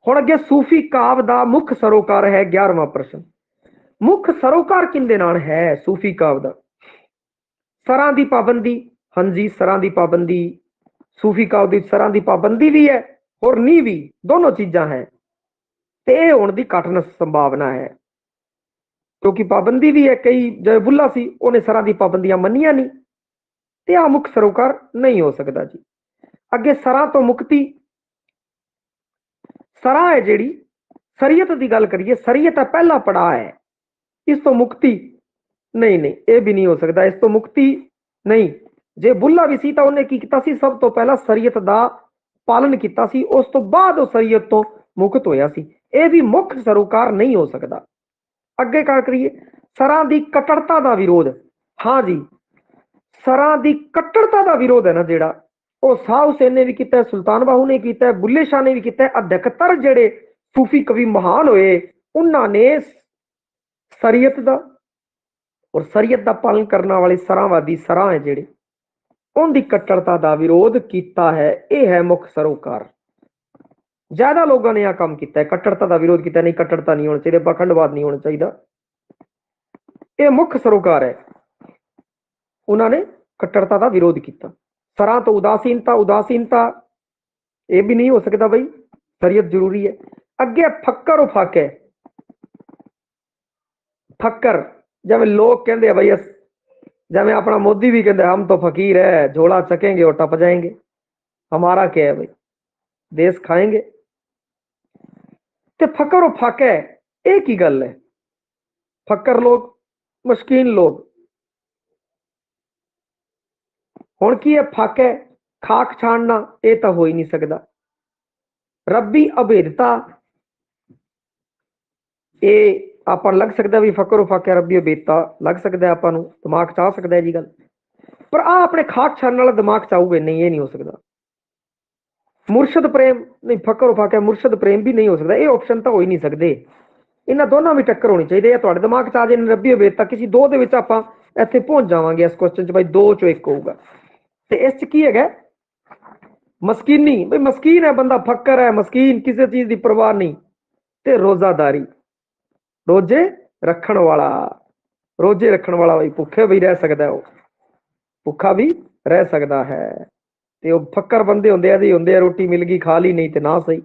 ਹੁਣ ਅੱਗੇ ਸੂਫੀ ਕਾਵ ਦਾ ਮੁੱਖ ਸਰੋਕਾਰ ਹੈ ਗਿਆਰਵਾਂ ਪ੍ਰਸ਼ਨ। ਮੁੱਖ ਸਰੋਕਾਰ ਕਿੰਦੇ ਨਾਲ ਹੈ ਸੂਫੀ ਕਾਵ ਦਾ? ਸਰਾਂ ਦੀ ਪਾਬੰਦੀ। ਹਾਂਜੀ, ਸਰਾਂ ਦੀ ਪਾਬੰਦੀ ਸੂਫੀ ਕਾਵ ਦੀ, ਸਰਾਂ ਦੀ ਪਾਬੰਦੀ ਵੀ ਹੈ और ਨੀ ਵੀ, ਦੋਨੋਂ ਚੀਜ਼ਾਂ ਹੈ ਤੇ ਇਹ ਹੋਣ ਦੀ ਘੱਟ ਸੰਭਾਵਨਾ ਹੈ ਕਿਉਂਕਿ ਪਾਬੰਦੀ ਵੀ ਹੈ। ਕਈ ਜਿਵੇਂ ਬੁੱਲਾ ਸੀ ਉਹਨੇ ਸਰਾਂ ਦੀ ਪਾਬੰਦੀਆਂ ਮੰਨੀਆਂ ਨਹੀਂ ਤੇ ਆ ਮੁੱਖ ਸਰੋਕਾਰ ਨਹੀਂ ਹੋ ਸਕਦਾ ਜੀ। ਅੱਗੇ ਸਰਾਂ ਤੋਂ ਮੁਕਤੀ। ਸਰਾਂ ਹੈ ਜਿਹੜੀ शरीयत की गल करिए, शरीयत है पहला पड़ाव है, इस तो मुक्ति नहीं नहीं ये भी नहीं हो सकता, इस तो मुक्ति नहीं। जे बुला भी सी तो उन्हें की कीता सी, सब तो पहला शरीयत दा पालन कीता सी, उस तो बाद वो शरीयत तो मुक्त होया सी, ये भी मुख सरोकार नहीं हो सकता। अगे क्या करिए, सरां दी कट्टरता दा विरोध। हाँ जी, सरां दी कट्टरता दा विरोध है ना जेड़ा, वो शाह हुसैन ने भी किया, सुल्तान बाहू ने किया, बुल्ले शाह ने भी किया। अधिकतर जेड़े सूफी कवि महान होए उन्होंने शरीयत दा और शरीयत दा पालन करने वाले सरांवादी सरां है जेड़े, उनकी कट्टरता दा विरोध किया है। यह है मुख सरोकार। ज्यादा लोगों ने यह काम किया है, कट्टरता दा विरोध किया, नहीं कट्टरता नहीं होना चाहिए, पाखंडवाद नहीं होना चाहिए, यह मुख सरोकार है। उन्होंने कट्टरता दा विरोध किया। सरां तो उदासीनता, उदासीनता यह भी नहीं हो सकता भाई, शरीयत जरूरी है। अगे फक्कर और फाके, फक्कर जिवें लोग कहते हैं भाई, जिवें अपना मोदी भी कहते हम तो फकीर है, झोला चकेंगे और टप जाएंगे, हमारा क्या है भाई, देश खाएंगे। ते फक्कर और फाके एक ही गल है, फक्कर लोग, मस्कीन लोग। हुण की है फाके, खाक छाणना, यह तो हो ही नहीं सकता। रब्बी अभेदता, ये आप लग सकता भी फकर फाके रब्बी अभेदता लग सकता है, आप दिमाग च आ सकता है जी गल, पर आ अपने खाक छान वाला दिमाग चाहूगे नहीं, ये नहीं हो सकता। मुर्शद प्रेम नहीं, फकर फाके मुर्शद प्रेम भी नहीं हो सकता, ये ऑप्शन तो हो ही नहीं सकते। इन्होंने दोनों भी टक्कर होनी चाहिए, थोड़े दिमाग च आ जाए रब्बी अभेदता, किसी दो दे विच आपां इत्थे पहुंच जावांगे इस क्वेश्चन च भाई, दो चो एक होगा। ते इस च की है मस्कीनी, भाई मस्कीन है बंदा, फक्कर है मस्कीन, किसी चीज की परवाह नहीं। ते रोजादारी, रोजे रखण वाला, रोजे रखण वाला भाई भुखे भी रह सकता है, वो भुखा भी रह सकता है। ते वो फक्कर बंदे होंदे आ जी, होंदे आ रोटी मिल गई खा ली, नहीं ते ना सही।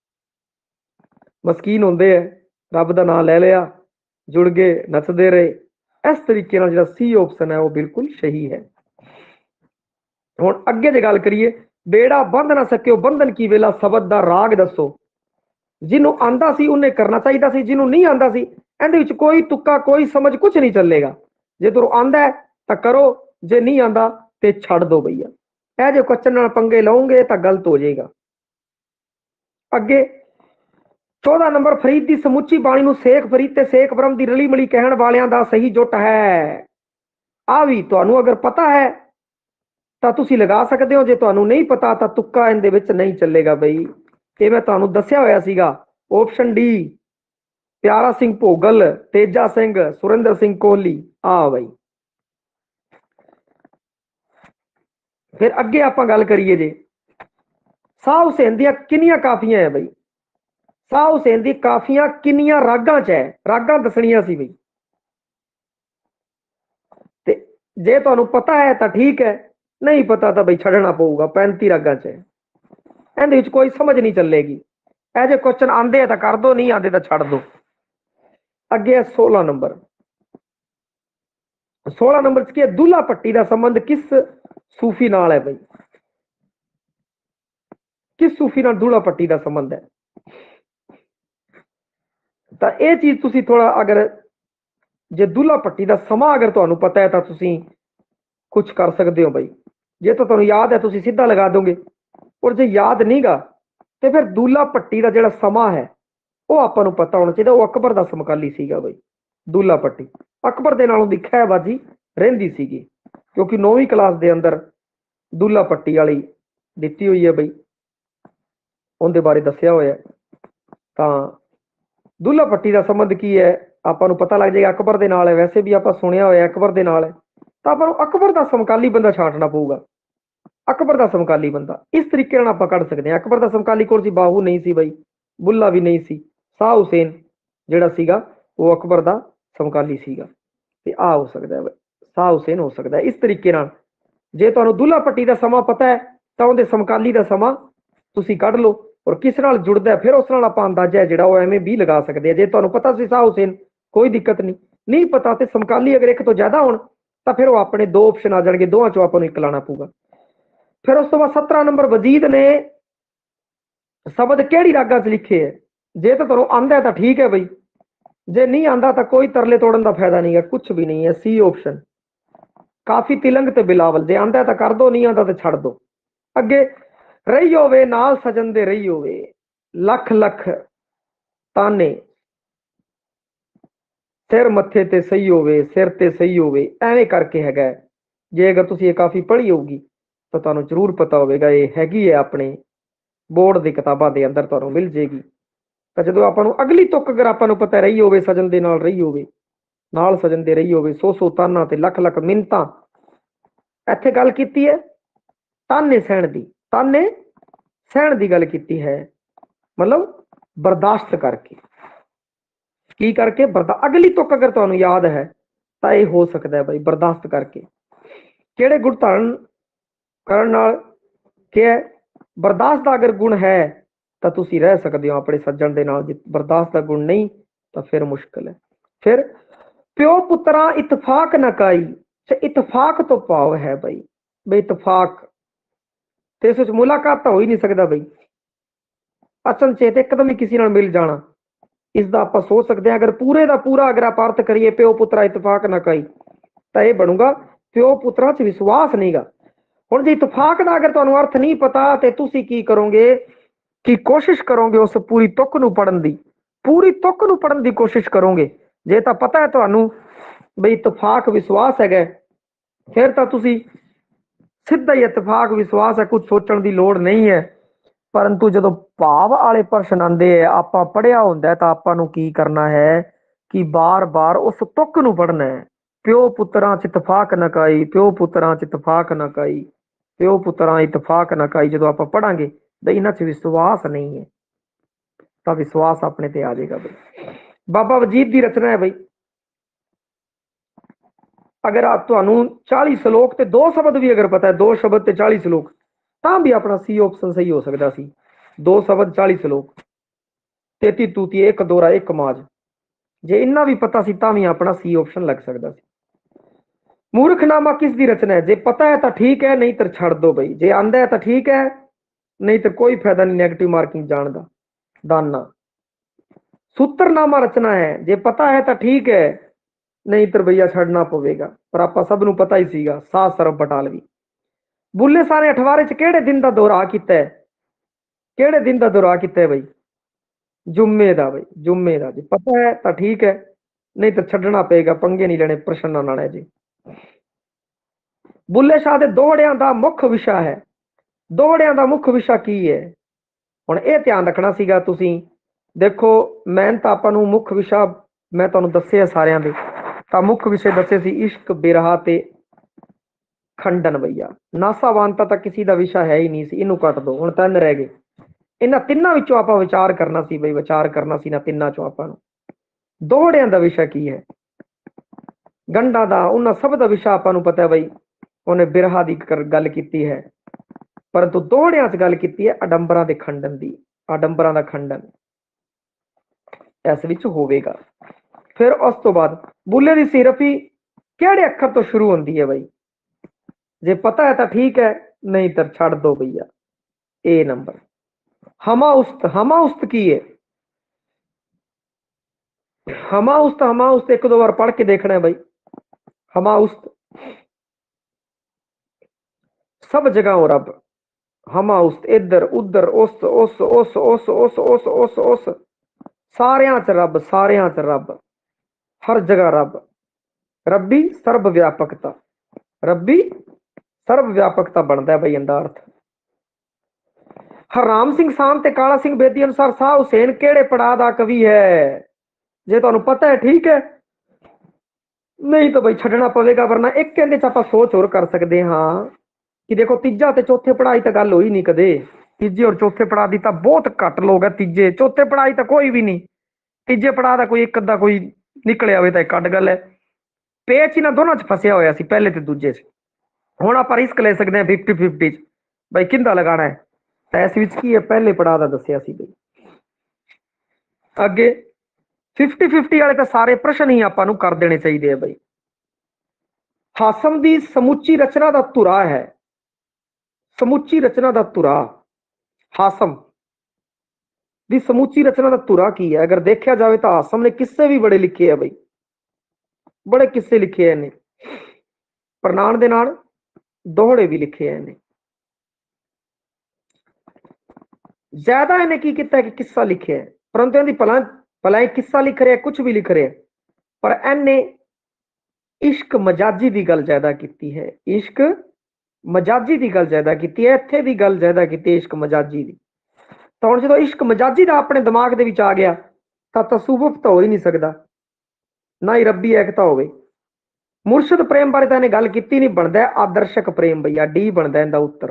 मस्कीन होंदे है रब दा नाम ले लिया, जुड़ गए, नचदे रहे। इस तरीके नाल जिहड़ा सी ऑप्शन है वो बिल्कुल सही है। हुण अगे जे गल करिए, बेड़ा बंध ना सके बंधन की वेला, शब्द दा राग दसो। जिन्हों आंदा सी उन्हें करना चाहिए सी, जिन्हों नहीं आंदा सी इहदे विच कोई तुक्का कोई समझ कुछ नहीं चलेगा। जे तुहानूं आंदा है तो करो, जे नहीं आंदा तो छड़ दो भैया। यह जो क्वेश्चन नाल पंगे लाओगे तो गलत हो जाएगा। अगे चौदह नंबर, फरीद की समुची बाणी नूं शेख फरीद ते शेख ब्रह्म की रली मिली कहण वालियां दा सही जुट है। आ भी तुहानूं अगर पता है तो तुसीं लगा सकते हो, जे तुहानूं नहीं पता तो तुक्का इहदे विच नहीं चलेगा बई। ये मैं तुहानूं दस्सिया होया सीगा, ऑप्शन डी प्यारा सिंह भोगल, तेजा सिंह, सुरेंद्र सिंह कोहली। आ भाई फिर अगे आप गल करिए जे शाह हुसैन दी किनियां काफियां है बई, शाह हुसैन दी काफियां किनियां रागां च है, रागां दसणियां सी बई। ते जे तुहानूं पता है तो ठीक है, नहीं पता तो बई छड़ना पऊगा। पैंती रागां च है, इहदे विच कोई समझ नहीं चलेगी। ऐसे क्वेश्चन आंदे तो कर दो, नहीं आंदे तो छड़ दो। अगे सोलह नंबर, सोलह नंबर च की दूल्हा भट्टी का संबंध किस सूफी नाल है भाई, किस सूफी नाल दूल्हा भट्टी का संबंध है? तो यह चीज तुसी थोड़ा अगर जे दूल्हा भट्टी का समा अगर तुहानूं पता है तो तुसी कुछ कर सकते हो भाई। जे तो तुहानूं याद है तुसी सीधा लगा दोगे, और जे याद नहीं गा तो फिर दूल्हा भट्टी का जिहड़ा समा है वो आपां नूं पता होना चाहिए। वो अकबर का समकाली सीगा भाई। दूल्हा भट्टी अकबर दे नालों दी खैबाजी रहिंदी सीगी, क्योंकि नौवीं क्लास के अंदर दूल्हा भट्टी वाली दिती हुई है बई, उनके बारे दसिया होया। तो दूल्हा भट्टी का संबंध की है आपां नूं पता लग जाएगा, अकबर दे नाल है। वैसे भी आपां सुनिया होया अकबर दे नाल है, तो आपां नूं अकबर का समकाली बंदा छांटना पऊगा। अकबर का समकाली बंदा इस तरीके नाल आपां कढ सकदे हां। अकबर का समकाली कौन सी? बाहू नहीं सी बई, ਬੁੱਲਾ ਵੀ ਨਹੀਂ ਸੀ। ਸ਼ਾਹ ਹੁਸੈਨ ਜਿਹੜਾ ਸੀਗਾ ਉਹ ਅਕਬਰ ਦਾ ਸਮਕਾਲੀ ਸੀਗਾ, ਤੇ ਆ ਹੋ ਸਕਦਾ ਹੈ ਸ਼ਾਹ ਹੁਸੈਨ ਹੋ ਸਕਦਾ ਹੈ। ਇਸ ਤਰੀਕੇ ਨਾਲ ਜੇ ਤੁਹਾਨੂੰ ਦੁੱਲਾ ਭੱਟੀ ਦਾ ਸਮਾਂ ਪਤਾ ਹੈ ਤਾਂ ਉਹਦੇ ਸਮਕਾਲੀ ਦਾ ਸਮਾਂ ਤੁਸੀਂ ਕੱਢ ਲਓ, ਔਰ ਕਿਸ ਨਾਲ ਜੁੜਦਾ ਫਿਰ ਉਸ ਨਾਲ ਆਪਾਂ ਅੰਦਾਜ਼ਾ ਜਿਹੜਾ ਉਹ ਐਵੇਂ ਵੀ ਲਗਾ ਸਕਦੇ ਆ। ਜੇ ਤੁਹਾਨੂੰ ਪਤਾ ਸੀ ਸ਼ਾਹ ਹੁਸੈਨ, ਕੋਈ ਦਿੱਕਤ ਨਹੀਂ, ਨਹੀਂ ਪਤਾ ਤੇ ਸਮਕਾਲੀ ਅਗਰ ਇੱਕ ਤੋਂ ਜ਼ਿਆਦਾ ਹੋਣ ਤਾਂ ਫਿਰ ਉਹ ਆਪਣੇ ਦੋ ਆਪਸ਼ਨ ਆ ਜਾਣਗੇ, ਦੋਵਾਂ ਚੋਂ ਆਪਾਂ ਨੂੰ ਇੱਕ ਲਾਣਾ ਪਊਗਾ। ਫਿਰ ਉਸ ਤੋਂ ਬਾਅਦ ਸत्रह ਨੰਬਰ ਵਜੀਦ ਨੇ ਸ਼ਬਦ ਕਿਹੜੀ ਰਾਗਾਂ 'ਚ ਲਿਖੇ ਹੈ? ਜੇ ਤਾਂ ਤੁਹਾਨੂੰ ਆਂਦਾ ਤਾਂ ਠੀਕ ਹੈ ਬਈ, ਜੇ ਨਹੀਂ ਆਂਦਾ ਤਾਂ ਕੋਈ ਤਰਲੇ ਤੋੜਨ ਦਾ ਫਾਇਦਾ ਨਹੀਂ ਹੈ, ਕੁਝ ਵੀ ਨਹੀਂ ਹੈ। ਸੀ ਆਪਸ਼ਨ ਕਾਫੀ, ਤਿਲੰਗ ਤੇ ਬਿਲਾਵਲ। ਜੇ ਆਂਦਾ ਤਾਂ ਕਰ ਦੋ, ਨਹੀਂ ਆਂਦਾ ਤਾਂ ਛੱਡ ਦੋ। ਅੱਗੇ ਰਹੀ ਹੋਵੇ ਨਾਲ ਸਜਣ ਦੇ, ਰਹੀ ਹੋਵੇ ਲੱਖ ਲੱਖ ਤਾਨੇ, ਸਿਰ ਮੱਥੇ ਤੇ ਸਹੀ ਹੋਵੇ, ਸਿਰ ਤੇ ਸਹੀ ਹੋਵੇ, ਐਵੇਂ ਕਰਕੇ ਹੈਗਾ। ਜੇ ਅਗਰ ਤੁਸੀਂ ਇਹ ਕਾਫੀ ਪੜ੍ਹੀ ਹੋਊਗੀ ਤਾਂ ਤੁਹਾਨੂੰ ਜ਼ਰੂਰ ਪਤਾ ਹੋਵੇਗਾ, ਇਹ ਹੈਗੀ ਹੈ ਆਪਣੇ ਬੋਰਡ ਦੀ ਕਿਤਾਬਾਂ ਦੇ ਅੰਦਰ ਤੁਹਾਨੂੰ ਮਿਲ ਜੇਗੀ। ਤਾਂ ਜਦੋਂ ਆਪਾਂ ਨੂੰ ਅਗਲੀ ਤੁਕ ਅਗਰ ਆਪਾਂ ਨੂੰ ਪਤਾ ਰਹੀ ਹੋਵੇ, ਸਜਣ ਦੇ ਨਾਲ ਰਹੀ ਹੋਵੇ, ਨਾਲ ਸਜਣ ਦੇ ਰਹੀ ਹੋਵੇ, ਸੌ ਸੌ ਤਾਨਾ ਤੇ ਲੱਖ ਲੱਖ ਮਿੰਨਤਾਂ, ਇੱਥੇ ਗੱਲ ਕੀਤੀ ਹੈ ਤਾਨੇ ਸਹਿਣ ਦੀ, ਤਾਨੇ ਸਹਿਣ ਦੀ ਗੱਲ ਕੀਤੀ ਹੈ, ਮਤਲਬ ਬਰਦਾਸ਼ਤ ਕਰਕੇ। ਕੀ ਕਰਕੇ? ਬਰਦਾ ਅਗਲੀ ਤੁਕ ਅਗਰ ਤੁਹਾਨੂੰ ਯਾਦ ਹੈ ਤਾਂ ਇਹ ਹੋ ਸਕਦਾ ਹੈ ਬਈ ਬਰਦਾਸ਼ਤ ਕਰਕੇ। ਕਿਹੜੇ ਗੁਣ ਧਾਰਨ ਕਰਨ ਨਾਲ ਕਿਹਾ? ਬਰਦਾਸ਼ਤ ਦਾ ਅਗਰ ਗੁਣ ਹੈ ਤਾਂ ਤੁਸੀਂ ਰਹਿ ਸਕਦੇ ਹੋ ਆਪਣੇ ਸੱਜਣ ਦੇ ਨਾਲ, ਜੇ ਬਰਦਾਸ਼ਤ ਦਾ ਗੁਣ ਨਹੀਂ ਤਾਂ ਫਿਰ ਮੁਸ਼ਕਲ ਹੈ। ਫਿਰ ਪਿਓ ਪੁੱਤਰਾਂ ਇਤਫਾਕ ਨਾ ਕਾਈ, ਇਤਫਾਕ ਤੋਂ ਭਾਵ ਹੈ ਬਈ ਬਈ ਇਤਫਾਕ ਤੇ ਇਸ ਵਿੱਚ ਮੁਲਾਕਾਤ ਤਾਂ ਹੋ ਹੀ ਨਹੀਂ ਸਕਦਾ ਬਈ, ਅਚਨਚੇਤ ਇੱਕਦਮ ਹੀ ਕਿਸੇ ਨਾਲ ਮਿਲ ਜਾਣਾ, ਇਸ ਦਾ ਆਪਾਂ ਸੋਚ ਸਕਦੇ ਹਾਂ। ਅਗਰ ਪੂਰੇ ਦਾ ਪੂਰਾ ਅਗਰ ਆਪਾਂ ਅਰਥ ਕਰੀਏ ਪਿਓ ਪੁੱਤਰਾ ਇਤਫਾਕ ਨਾ ਕਾਈ, ਤਾਂ ਇਹ ਬਣੂਗਾ ਪਿਓ ਪੁੱਤਰਾਂ 'ਚ ਵਿਸ਼ਵਾਸ ਨਹੀਂਗਾ। ਹੁਣ ਜੇ ਇਤਫਾਕ ਦਾ ਅਗਰ ਤੁਹਾਨੂੰ ਅਰਥ ਨਹੀਂ ਪਤਾ ਤੇ ਤੁਸੀਂ ਕੀ ਕਰੋਗੇ ਕਿ ਕੋਸ਼ਿਸ਼ ਕਰੋਗੇ ਉਸ ਪੂਰੀ ਤੁਕ ਨੂੰ ਪੜਨ ਦੀ, ਪੂਰੀ ਤੁਕ ਨੂੰ ਪੜਨ ਦੀ ਕੋਸ਼ਿਸ਼ ਕਰੋਗੇ। ਜੇ ਤਾਂ ਪਤਾ ਹੈ ਤੁਹਾਨੂੰ ਬਈ ਇਤਫਾਕ ਵਿਸ਼ਵਾਸ ਹੈਗਾ, ਫਿਰ ਤਾਂ ਤੁਸੀਂ ਸਿੱਧਾ ਹੀ ਇਤਫਾਕ ਵਿਸ਼ਵਾਸ ਹੈ, ਕੁਝ ਸੋਚਣ ਦੀ ਲੋੜ ਨਹੀਂ ਹੈ। ਪਰੰਤੂ ਜਦੋਂ ਭਾਵ ਵਾਲੇ ਪ੍ਰਸ਼ਨ ਆਉਂਦੇ ਹੈ, ਆਪਾਂ ਪੜ੍ਹਿਆ ਹੁੰਦਾ ਤਾਂ ਆਪਾਂ ਨੂੰ ਕੀ ਕਰਨਾ ਹੈ ਕਿ ਬਾਰ-ਬਾਰ ਉਸ ਤੁਕ ਨੂੰ ਪੜ੍ਹਨਾ ਹੈ। ਪਿਓ ਪੁੱਤਰਾਂ 'ਚ ਇਤਫਾਕ ਨਾ ਕਾਈ, ਪਿਓ ਪੁੱਤਰਾਂ 'ਚ ਇਤਫਾਕ ਨਾ ਕਾਈ, ਪਿਓ ਪੁੱਤਰਾਂ ਇਤਫਾਕ ਨਾ ਕਾਈ। ਜਦੋਂ ਆਪਾਂ ਪੜਾਂਗੇ ਤਾਂ ਇਹਨਾਂ 'ਚ ਵਿਸ਼ਵਾਸ ਨਹੀਂ ਹੈ ਤਾਂ ਵਿਸ਼ਵਾਸ ਆਪਣੇ ਤੇ ਆ ਜਾਏਗਾ ਬਈ। ਬਾਬਾ ਵਜੀਦ ਦੀ ਰਚਨਾ ਹੈ ਬਈ, ਅਗਰ ਆ ਤੁਹਾਨੂੰ ਚਾਲੀ ਸ਼ਲੋਕ ਤੇ ਦੋ ਸ਼ਬਦ ਵੀ ਅਗਰ ਪਤਾ ਹੈ, ਦੋ ਸ਼ਬਦ ਤੇ ਚਾਲੀ ਸ਼ਲੋਕ, ਤਾਂ ਵੀ ਆਪਣਾ ਸੀ ਆਪਸ਼ਨ ਸਹੀ ਹੋ ਸਕਦਾ ਸੀ। ਦੋ ਸ਼ਬਦ ਚਾਲੀ ਸ਼ਲੋਕ, ਤੇਤੀ ਤੂਤੀ, ਇੱਕ ਦੋਰਾ, ਇੱਕ ਮਾਜ, ਜੇ ਇੰਨਾ ਵੀ ਪਤਾ ਸੀ ਤਾਂ ਵੀ ਆਪਣਾ ਸੀ ਆਪਸ਼ਨ ਲੱਗ ਸਕਦਾ ਸੀ। ਮੂਰਖਨਾਮਾ ਕਿਸ ਦੀ ਰਚਨਾ ਹੈ? ਜੇ ਪਤਾ ਹੈ ਤਾਂ ਠੀਕ ਹੈ, ਨਹੀਂ ਤਾਂ ਛੱਡ ਦੋ ਬਈ। ਜੇ ਆਂਦਾ ਹੈ ਤਾਂ ਠੀਕ ਹੈ, ਨਹੀਂ ਤਾਂ ਕੋਈ ਫਾਇਦਾ ਨਹੀਂ ਨੈਗੇਟਿਵ ਮਾਰਕਿੰਗ ਜਾਣ ਦਾ। ਦਾਨਾ ਸੂਤਰਨਾਮਾ ਰਚਨਾ ਹੈ, ਜੇ ਪਤਾ ਹੈ ਤਾਂ ਠੀਕ ਹੈ, ਨਹੀਂ ਤਾਂ ਭਈਆ ਛੱਡਣਾ ਪਵੇਗਾ। ਪਰ ਆਪਾਂ ਸਭ ਨੂੰ ਪਤਾ ਹੀ ਸੀਗਾ ਸਾਹ ਸਰਬ ਬਟਾਲਵੀ। ਬੁੱਲੇ ਸ਼ਾਹ ਨੇ ਅਠਵਾਰੇ 'ਚ ਕਿਹੜੇ ਦਿਨ ਦਾ ਦੋਹਰਾ ਕੀਤਾ ਹੈ? ਕਿਹੜੇ ਦਿਨ ਦਾ ਦੋਹਰਾ ਕੀਤਾ ਹੈ ਬਈ? ਜੁਮੇ ਦਾ ਬਈ, ਜੁਮੇ ਦਾ। ਜੇ ਪਤਾ ਹੈ ਤਾਂ ਠੀਕ ਹੈ, ਨਹੀਂ ਤਾਂ ਛੱਡਣਾ ਪਏਗਾ, ਪੰਗੇ ਨਹੀਂ ਲੈਣੇ, ਪ੍ਰਸ਼ਨ ਨਾ ਲਾਣਾ ਜੀ। ਬੁੱਲੇ ਸ਼ਾਹ ਦੇ ਦੋਹੜਿਆਂ ਦਾ ਮੁੱਖ ਵਿਸ਼ਾ ਹੈ, ਦੋਹੜਿਆਂ ਦਾ ਮੁੱਖ ਵਿਸ਼ਾ ਕੀ ਹੈ? ਹੁਣ ਇਹ ਧਿਆਨ ਰੱਖਣਾ ਸੀਗਾ ਤੁਸੀਂ। ਦੇਖੋ ਮੈਂ ਤਾਂ ਆਪਾਂ ਨੂੰ ਮੁੱਖ ਵਿਸ਼ਾ ਮੈਂ ਤੁਹਾਨੂੰ ਦੱਸਿਆ ਸਾਰਿਆਂ ਦੇ, ਤਾਂ ਮੁੱਖ ਵਿਸ਼ੇ ਦੱਸੇ ਸੀ ਇਸ਼ਕ, ਬਿਰਹਾ ਤੇ ਖੰਡਨ। ਭਈਆ ਨਾਸਾਵਾਨਤਾ ਤਾਂ ਕਿਸੇ ਦਾ ਵਿਸ਼ਾ ਹੈ ਹੀ ਨਹੀਂ ਸੀ, ਇਹਨੂੰ ਕੱਟ ਦੋ, ਹੁਣ ਤਿੰਨ ਰਹਿ ਗਏ। ਇਹਨਾਂ ਤਿੰਨਾਂ ਵਿੱਚੋਂ ਆਪਾਂ ਵਿਚਾਰ ਕਰਨਾ ਸੀ ਬਈ, ਵਿਚਾਰ ਕਰਨਾ ਸੀ ਨਾ ਤਿੰਨਾਂ ਚੋਂ ਆਪਾਂ ਨੂੰ। ਦੋਹੜਿਆਂ ਦਾ ਵਿਸ਼ਾ ਕੀ ਹੈ? ਗੰਢਾਂ ਦਾ, ਉਹਨਾਂ ਸਭ ਦਾ ਵਿਸ਼ਾ ਆਪਾਂ ਨੂੰ ਪਤਾ ਬਈ, ਉਹਨੇ ਬਿਰਹਾ ਦੀ ਗੱਲ ਕੀਤੀ ਹੈ, ਪਰੰਤੂ ਦੋਹੜਿਆਂ 'ਚ ਗੱਲ ਕੀਤੀ ਹੈ ਅਡੰਬਰਾਂ ਦੇ ਖੰਡਨ ਦੀ। ਆਡੰਬਰਾਂ ਦਾ ਖੰਡਨ ਇਸ ਵਿੱਚ ਹੋਵੇਗਾ। ਫਿਰ ਉਸ ਤੋਂ ਬਾਅਦ ਬੁੱਲੇ ਦੀ ਸਿਰਫੀ ਕਿਹੜੇ ਅੱਖਰ ਤੋਂ ਸ਼ੁਰੂ ਹੁੰਦੀ ਹੈ ਬਈ? ਜੇ ਪਤਾ ਹੈ ਤਾਂ ਠੀਕ ਹੈ, ਨਹੀਂ ਤਾਂ ਛੱਡ ਦੋ ਭਈਆ। ਏ ਨੰਬਰ। ਹਮਾਉਸਤ, ਹਮਾਉਸਤ ਕੀ ਹੈ? ਹਮਾਉਸਤ, ਹਮਾਉਸਤ ਇੱਕ ਦੋ ਵਾਰ ਪੜ੍ਹ ਕੇ ਦੇਖਣਾ ਹੈ ਬਈ। ਹਮਾਉਸਤ ਸਭ ਜਗ੍ਹਾ ਹੋ ਰੱਬ, ਹਮਾਉਸਤ ਇੱਧਰ ਉੱਧਰ, ਉਸ ਉਸ ਉਸ ਉਸ ਉਸ ਉਸ ਉਸ ਉਸ ਸਾਰਿਆਂ 'ਚ ਰੱਬ, ਸਾਰਿਆਂ 'ਚ ਰੱਬ, ਹਰ ਜਗ੍ਹਾ ਰੱਬ। ਰੱਬੀ ਸਰਬ ਵਿਆਪਕਤਾ, ਰੱਬੀ ਸਰਬ ਵਿਆਪਕਤਾ ਬਣਦਾ ਬਈ ਇਹਦਾ ਅਰਥ। ਹਰਨਾਮ ਸਿੰਘ ਸਾਹਮ ਤੇ ਕਾਲਾ ਸਿੰਘ ਬੇਦੀ ਅਨੁਸਾਰ ਸ਼ਾਹ ਹੁਸੈਨ ਕਿਹੜੇ ਪੜਾਅ ਦਾ ਕਵੀ ਹੈ? ਜੇ ਤੁਹਾਨੂੰ ਪਤਾ ਹੈ ਠੀਕ ਹੈ, ਨਹੀਂ ਤਾਂ ਬਈ ਛੱਡਣਾ ਪਵੇਗਾ। ਵਰਨਾ ਇੱਕ ਕਹਿੰਦੇ 'ਚ ਆਪਾਂ ਸੋਚ ਹੋਰ ਕਰ ਸਕਦੇ ਹਾਂ ਕਿ ਦੇਖੋ ਤੀਜਾ ਤੇ ਚੌਥੇ ਪੜਾਈ ਤਾਂ ਗੱਲ ਹੋਈ ਨਹੀਂ ਕਦੇ, ਤੀਜੇ ਔਰ ਚੌਥੇ ਪੜਾਅ ਦੀ ਤਾਂ ਬਹੁਤ ਘੱਟ ਲੋਕ ਹੈ। ਤੀਜੇ ਚੌਥੇ ਪੜਾਅ ਤਾਂ ਕੋਈ ਵੀ ਨਹੀਂ, ਤੀਜੇ ਪੜਾਅ ਦਾ ਕੋਈ ਇੱਕ ਅੱਧਾ ਕੋਈ ਨਿਕਲਿਆ ਹੋਵੇ ਤਾਂ ਇੱਕ ਅੱਡ ਗੱਲ ਹੈ। ਪੇਚ ਇਹਨਾਂ ਦੋਨਾਂ 'ਚ ਫਸਿਆ ਹੋਇਆ ਸੀ, ਪਹਿਲੇ ਤੇ ਦੂਜੇ 'ਚ। ਹੁਣ ਆਪਾਂ ਰਿਸਕ ਲੈ ਸਕਦੇ ਹਾਂ ਫਿਫਟੀ ਫਿਫਟੀ 'ਚ, ਬਈ ਕਿੰਦਾ ਲਗਾਣਾ ਹੈ। ਤਾਂ ਇਸ ਵਿੱਚ ਕੀ ਹੈ, ਪਹਿਲੇ ਪੜਾਅ ਦਾ ਦੱਸਿਆ ਸੀ ਬਈ। ਅੱਗੇ ਫਿਫਟੀ ਫਿਫਟੀ ਵਾਲੇ ਤਾਂ ਸਾਰੇ ਪ੍ਰਸ਼ਨ ਹੀ ਆਪਾਂ ਨੂੰ ਕਰ ਦੇਣੇ ਚਾਹੀਦੇ ਆ ਬਈ। ਹਾਸਮ ਦੀ ਸਮੁੱਚੀ ਰਚਨਾ ਦਾ ਧੁਰਾ ਹੈ, ਸਮੁੱਚੀ ਰਚਨਾ ਦਾ ਧੁਰਾ। ਹਾਸਮ ਦੀ ਸਮੁੱਚੀ ਰਚਨਾ ਦਾ ਧੁਰਾ ਕੀ ਹੈ? ਅਗਰ ਦੇਖਿਆ ਜਾਵੇ ਤਾਂ ਹਾਸਮ ਨੇ ਕਿੱਸੇ ਵੀ ਬੜੇ ਲਿਖੇ ਆ ਬਈ, ਬੜੇ ਕਿੱਸੇ ਲਿਖੇ ਨੇ। ਪ੍ਰਨਾਨ ਦੇ ਨਾਲ ਦੋਹੜੇ ਵੀ ਲਿਖੇ ਇਹਨੇ। ਜ਼ਿਆਦਾ ਇਹਨੇ ਕੀ ਕੀਤਾ ਕਿ ਕਿੱਸਾ ਲਿਖਿਆ, ਪਰੰਤੂ ਇਹਦੀ ਭਲਾ ਭਲਾ ਕਿੱਸਾ ਲਿਖ ਰਿਹਾ, ਕੁਝ ਵੀ ਲਿਖ ਰਿਹਾ, ਪਰ ਇਹਨੇ ਇਸ਼ਕ ਮਜਾਜੀ ਦੀ ਗੱਲ ਜ਼ਿਆਦਾ ਕੀਤੀ ਹੈ। ਇਸ਼ਕ ਮਜਾਜੀ ਦੀ ਗੱਲ ਜ਼ਿਆਦਾ ਕੀਤੀ ਹੈ, ਇੱਥੇ ਦੀ ਗੱਲ ਜ਼ਿਆਦਾ ਕੀਤੀ ਇਸ਼ਕ ਮਜਾਜੀ ਦੀ। ਤਾਂ ਹੁਣ ਜਦੋਂ ਇਸ਼ਕ ਮਜਾਜੀ ਦਾ ਆਪਣੇ ਦਿਮਾਗ ਦੇ ਵਿੱਚ ਆ ਗਿਆ ਤਾਂ ਤਸਵੁਫ ਤਾਂ ਹੋ ਹੀ ਨਹੀਂ ਸਕਦਾ, ਨਾ ਹੀ ਰੱਬੀ ਏਕਤਾ ਹੋਵੇ। ਮੁਰਸ਼ਦ ਪ੍ਰੇਮ ਬਾਰੇ ਤਾਂ ਇਹਨੇ ਗੱਲ ਕੀਤੀ ਨਹੀਂ, ਬਣਦਾ ਆਦਰਸ਼ਕ ਪ੍ਰੇਮ ਭਈਆ, ਡੀ ਬਣਦਾ ਇਹਦਾ ਉੱਤਰ।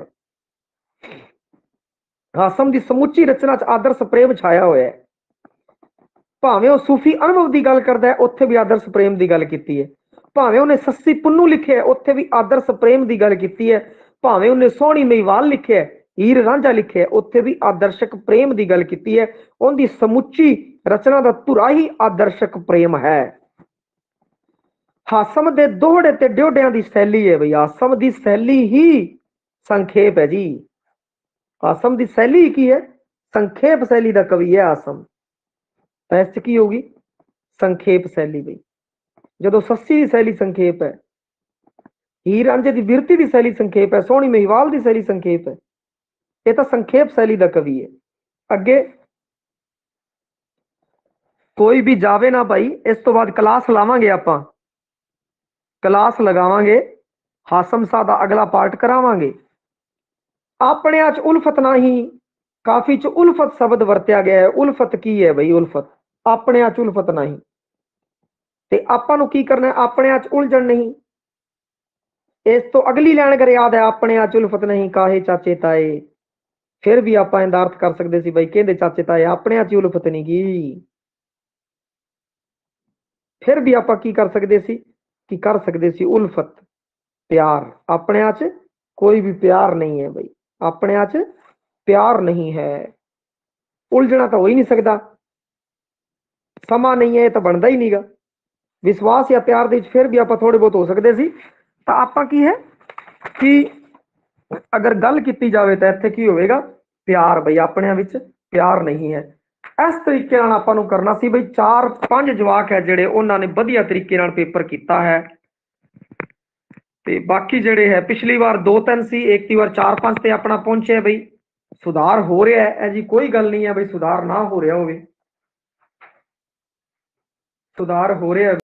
ਹਾਸਮ ਦੀ ਸਮੁੱਚੀ ਰਚਨਾ 'ਚ ਆਦਰਸ਼ ਪ੍ਰੇਮ ਛਾਇਆ ਹੋਇਆ ਹੈ। ਭਾਵੇਂ ਉਹ ਸੂਫੀ ਅਨੁਭਵ ਦੀ ਗੱਲ ਕਰਦਾ ਹੈ, ਉੱਥੇ ਵੀ ਆਦਰਸ਼ ਪ੍ਰੇਮ ਦੀ ਗੱਲ ਕੀਤੀ ਹੈ। ਭਾਵੇਂ ਉਹਨੇ ਸੱਸੀ ਪੁੰਨੂ ਲਿਖਿਆ, ਉੱਥੇ ਵੀ ਆਦਰਸ਼ ਪ੍ਰੇਮ ਦੀ ਗੱਲ ਕੀਤੀ ਹੈ। ਭਾਵੇਂ ਉਹਨੇ ਸੋਹਣੀ ਮਹੀਵਾਲ ਲਿਖਿਆ, ਹੀਰ ਰਾਂਝਾ ਲਿਖਿਆ, ਉੱਥੇ ਵੀ ਆਦਰਸ਼ਕ ਪ੍ਰੇਮ ਦੀ ਗੱਲ ਕੀਤੀ ਹੈ। ਉਹਦੀ ਸਮੁੱਚੀ ਰਚਨਾ ਦਾ ਧੁਰਾ ਹੀ ਆਦਰਸ਼ਕ ਪ੍ਰੇਮ ਹੈ। ਹਾਸਮ ਦੇ ਦੋਹੜੇ ਤੇ ਡਿਓੜਿਆਂ ਦੀ ਸ਼ੈਲੀ ਹੈ ਬਈ, ਹਾਸਮ ਦੀ ਸ਼ੈਲੀ ਹੀ ਸੰਖੇਪ ਹੈ ਜੀ। ਹਾਸਮ ਦੀ ਸ਼ੈਲੀ ਕੀ ਹੈ? ਸੰਖੇਪ ਸ਼ੈਲੀ ਦਾ ਕਵੀ ਹੈ ਹਾਸਮ। ਤਾਂ ਇਸ 'ਚ ਕੀ ਹੋਗੀ? ਸੰਖੇਪ ਸ਼ੈਲੀ ਬਈ। ਜਦੋਂ ਸੱਸੀ ਦੀ ਸ਼ੈਲੀ ਸੰਖੇਪ ਹੈ, ਹੀਰ ਰਾਂਝੇ ਦੀ ਬਿਰਤੀ ਦੀ ਸ਼ੈਲੀ ਸੰਖੇਪ ਹੈ, ਸੋਹਣੀ ਮਹੀਵਾਲ ਦੀ ਸ਼ੈਲੀ ਸੰਖੇਪ ਹੈ, ਇਹ ਤਾਂ ਸੰਖੇਪ ਸ਼ੈਲੀ ਦਾ ਕਵੀ ਹੈ। ਅੱਗੇ ਕੋਈ ਵੀ ਜਾਵੇ ਨਾ ਭਾਈ, ਇਸ ਤੋਂ ਬਾਅਦ ਕਲਾਸ ਲਾਵਾਂਗੇ ਆਪਾਂ, ਕਲਾਸ ਲਗਾਵਾਂਗੇ, ਹਾਸਮ ਸਾਹ ਦਾ ਅਗਲਾ ਪਾਰਟ ਕਰਾਵਾਂਗੇ। ਆਪਣਿਆਂ 'ਚ ਉਲਫਤ ਨਹੀਂ, ਕਾਫੀ 'ਚ ਉਲਫਤ ਸ਼ਬਦ ਵਰਤਿਆ ਗਿਆ ਹੈ। ਉਲਫਤ ਕੀ ਹੈ ਬਈ? ਉਲਫਤ ਆਪਣਿਆਂ 'ਚ ਉਲਫਤ ਨਹੀਂ, ਤੇ ਆਪਾਂ ਨੂੰ ਕੀ ਕਰਨਾ? ਆਪਣਿਆਂ 'ਚ ਉਲਝਣ ਨਹੀਂ। ਇਸ ਤੋਂ ਅਗਲੀ ਲਾਈਨ ਅਗਰ ਯਾਦ ਹੈ, ਆਪਣਿਆਂ 'ਚ ਉਲਫਤ ਨਹੀਂ ਕਾਹੇ ਚਾਚੇ ਤਾਏ, ਫਿਰ ਵੀ ਆਪਾਂ ਇਹਦਾ ਅਰਥ ਕਰ ਸਕਦੇ ਸੀ ਬਈ ਕਹਿੰਦੇ ਚਾਚੇ ਤਾਏ ਆਪਣਿਆਂ 'ਚ ਉਲਫਤ ਨਹੀਂ ਗੀ। ਫਿਰ ਵੀ ਆਪਾਂ ਕੀ ਕਰ ਸਕਦੇ ਸੀ ਕਿ ਕਰ ਸਕਦੇ ਸੀ ਉਲਫਤ ਪਿਆਰ। ਆਪਣਿਆਂ 'ਚ ਕੋਈ ਵੀ ਪਿਆਰ ਨਹੀਂ ਹੈ ਬਈ, ਆਪਣਿਆਂ 'ਚ ਪਿਆਰ ਨਹੀਂ ਹੈ। ਉਲਝਣਾ ਤਾਂ ਹੋ ਹੀ ਨਹੀਂ ਸਕਦਾ, ਸਮਾਂ ਨਹੀਂ ਹੈ, ਇਹ ਤਾਂ ਬਣਦਾ ਹੀ ਨਹੀਂਗਾ। ਵਿਸ਼ਵਾਸ ਜਾਂ ਪਿਆਰ ਦੇ ਵਿੱਚ ਫਿਰ ਵੀ ਆਪਾਂ ਥੋੜੇ ਬਹੁਤ ਹੋ ਸਕਦੇ ਸੀ। ਤਾਂ ਆਪਾਂ ਕੀ ਹੈ ਕਿ ਅਗਰ ਗੱਲ ਕੀਤੀ ਜਾਵੇ ਤਾਂ ਇੱਥੇ ਕੀ ਹੋਵੇਗਾ? ਪਿਆਰ ਬਈ, ਆਪਣਿਆਂ ਵਿੱਚ ਪਿਆਰ ਨਹੀਂ ਹੈ। ਇਸ ਤਰੀਕੇ ਨਾਲ ਆਪਾਂ ਨੂੰ ਕਰਨਾ ਸੀ ਬਈ। ਚਾਰ ਪੰਜ ਜਵਾਕ ਹੈ ਜਿਹੜੇ ਉਹਨਾਂ ਨੇ ਵਧੀਆ ਤਰੀਕੇ ਨਾਲ ਪੇਪਰ ਕੀਤਾ ਹੈ, ਤੇ ਬਾਕੀ ਜਿਹੜੇ ਹੈ ਪਿਛਲੀ ਵਾਰ ਦੋ ਤਿੰਨ ਸੀ, ਇੱਕ ਵਾਰ ਚਾਰ ਪੰਜ ਤੇ ਆਪਣਾ ਪਹੁੰਚਿਆ ਬਈ। ਸੁਧਾਰ ਹੋ ਰਿਹਾ ਹੈ ਜੀ, ਕੋਈ ਗੱਲ ਨਹੀਂ ਹੈ ਬਈ ਸੁਧਾਰ ਨਾ ਹੋ ਰਿਹਾ ਹੋਵੇ, ਸੁਧਾਰ ਹੋ ਰਿਹਾ।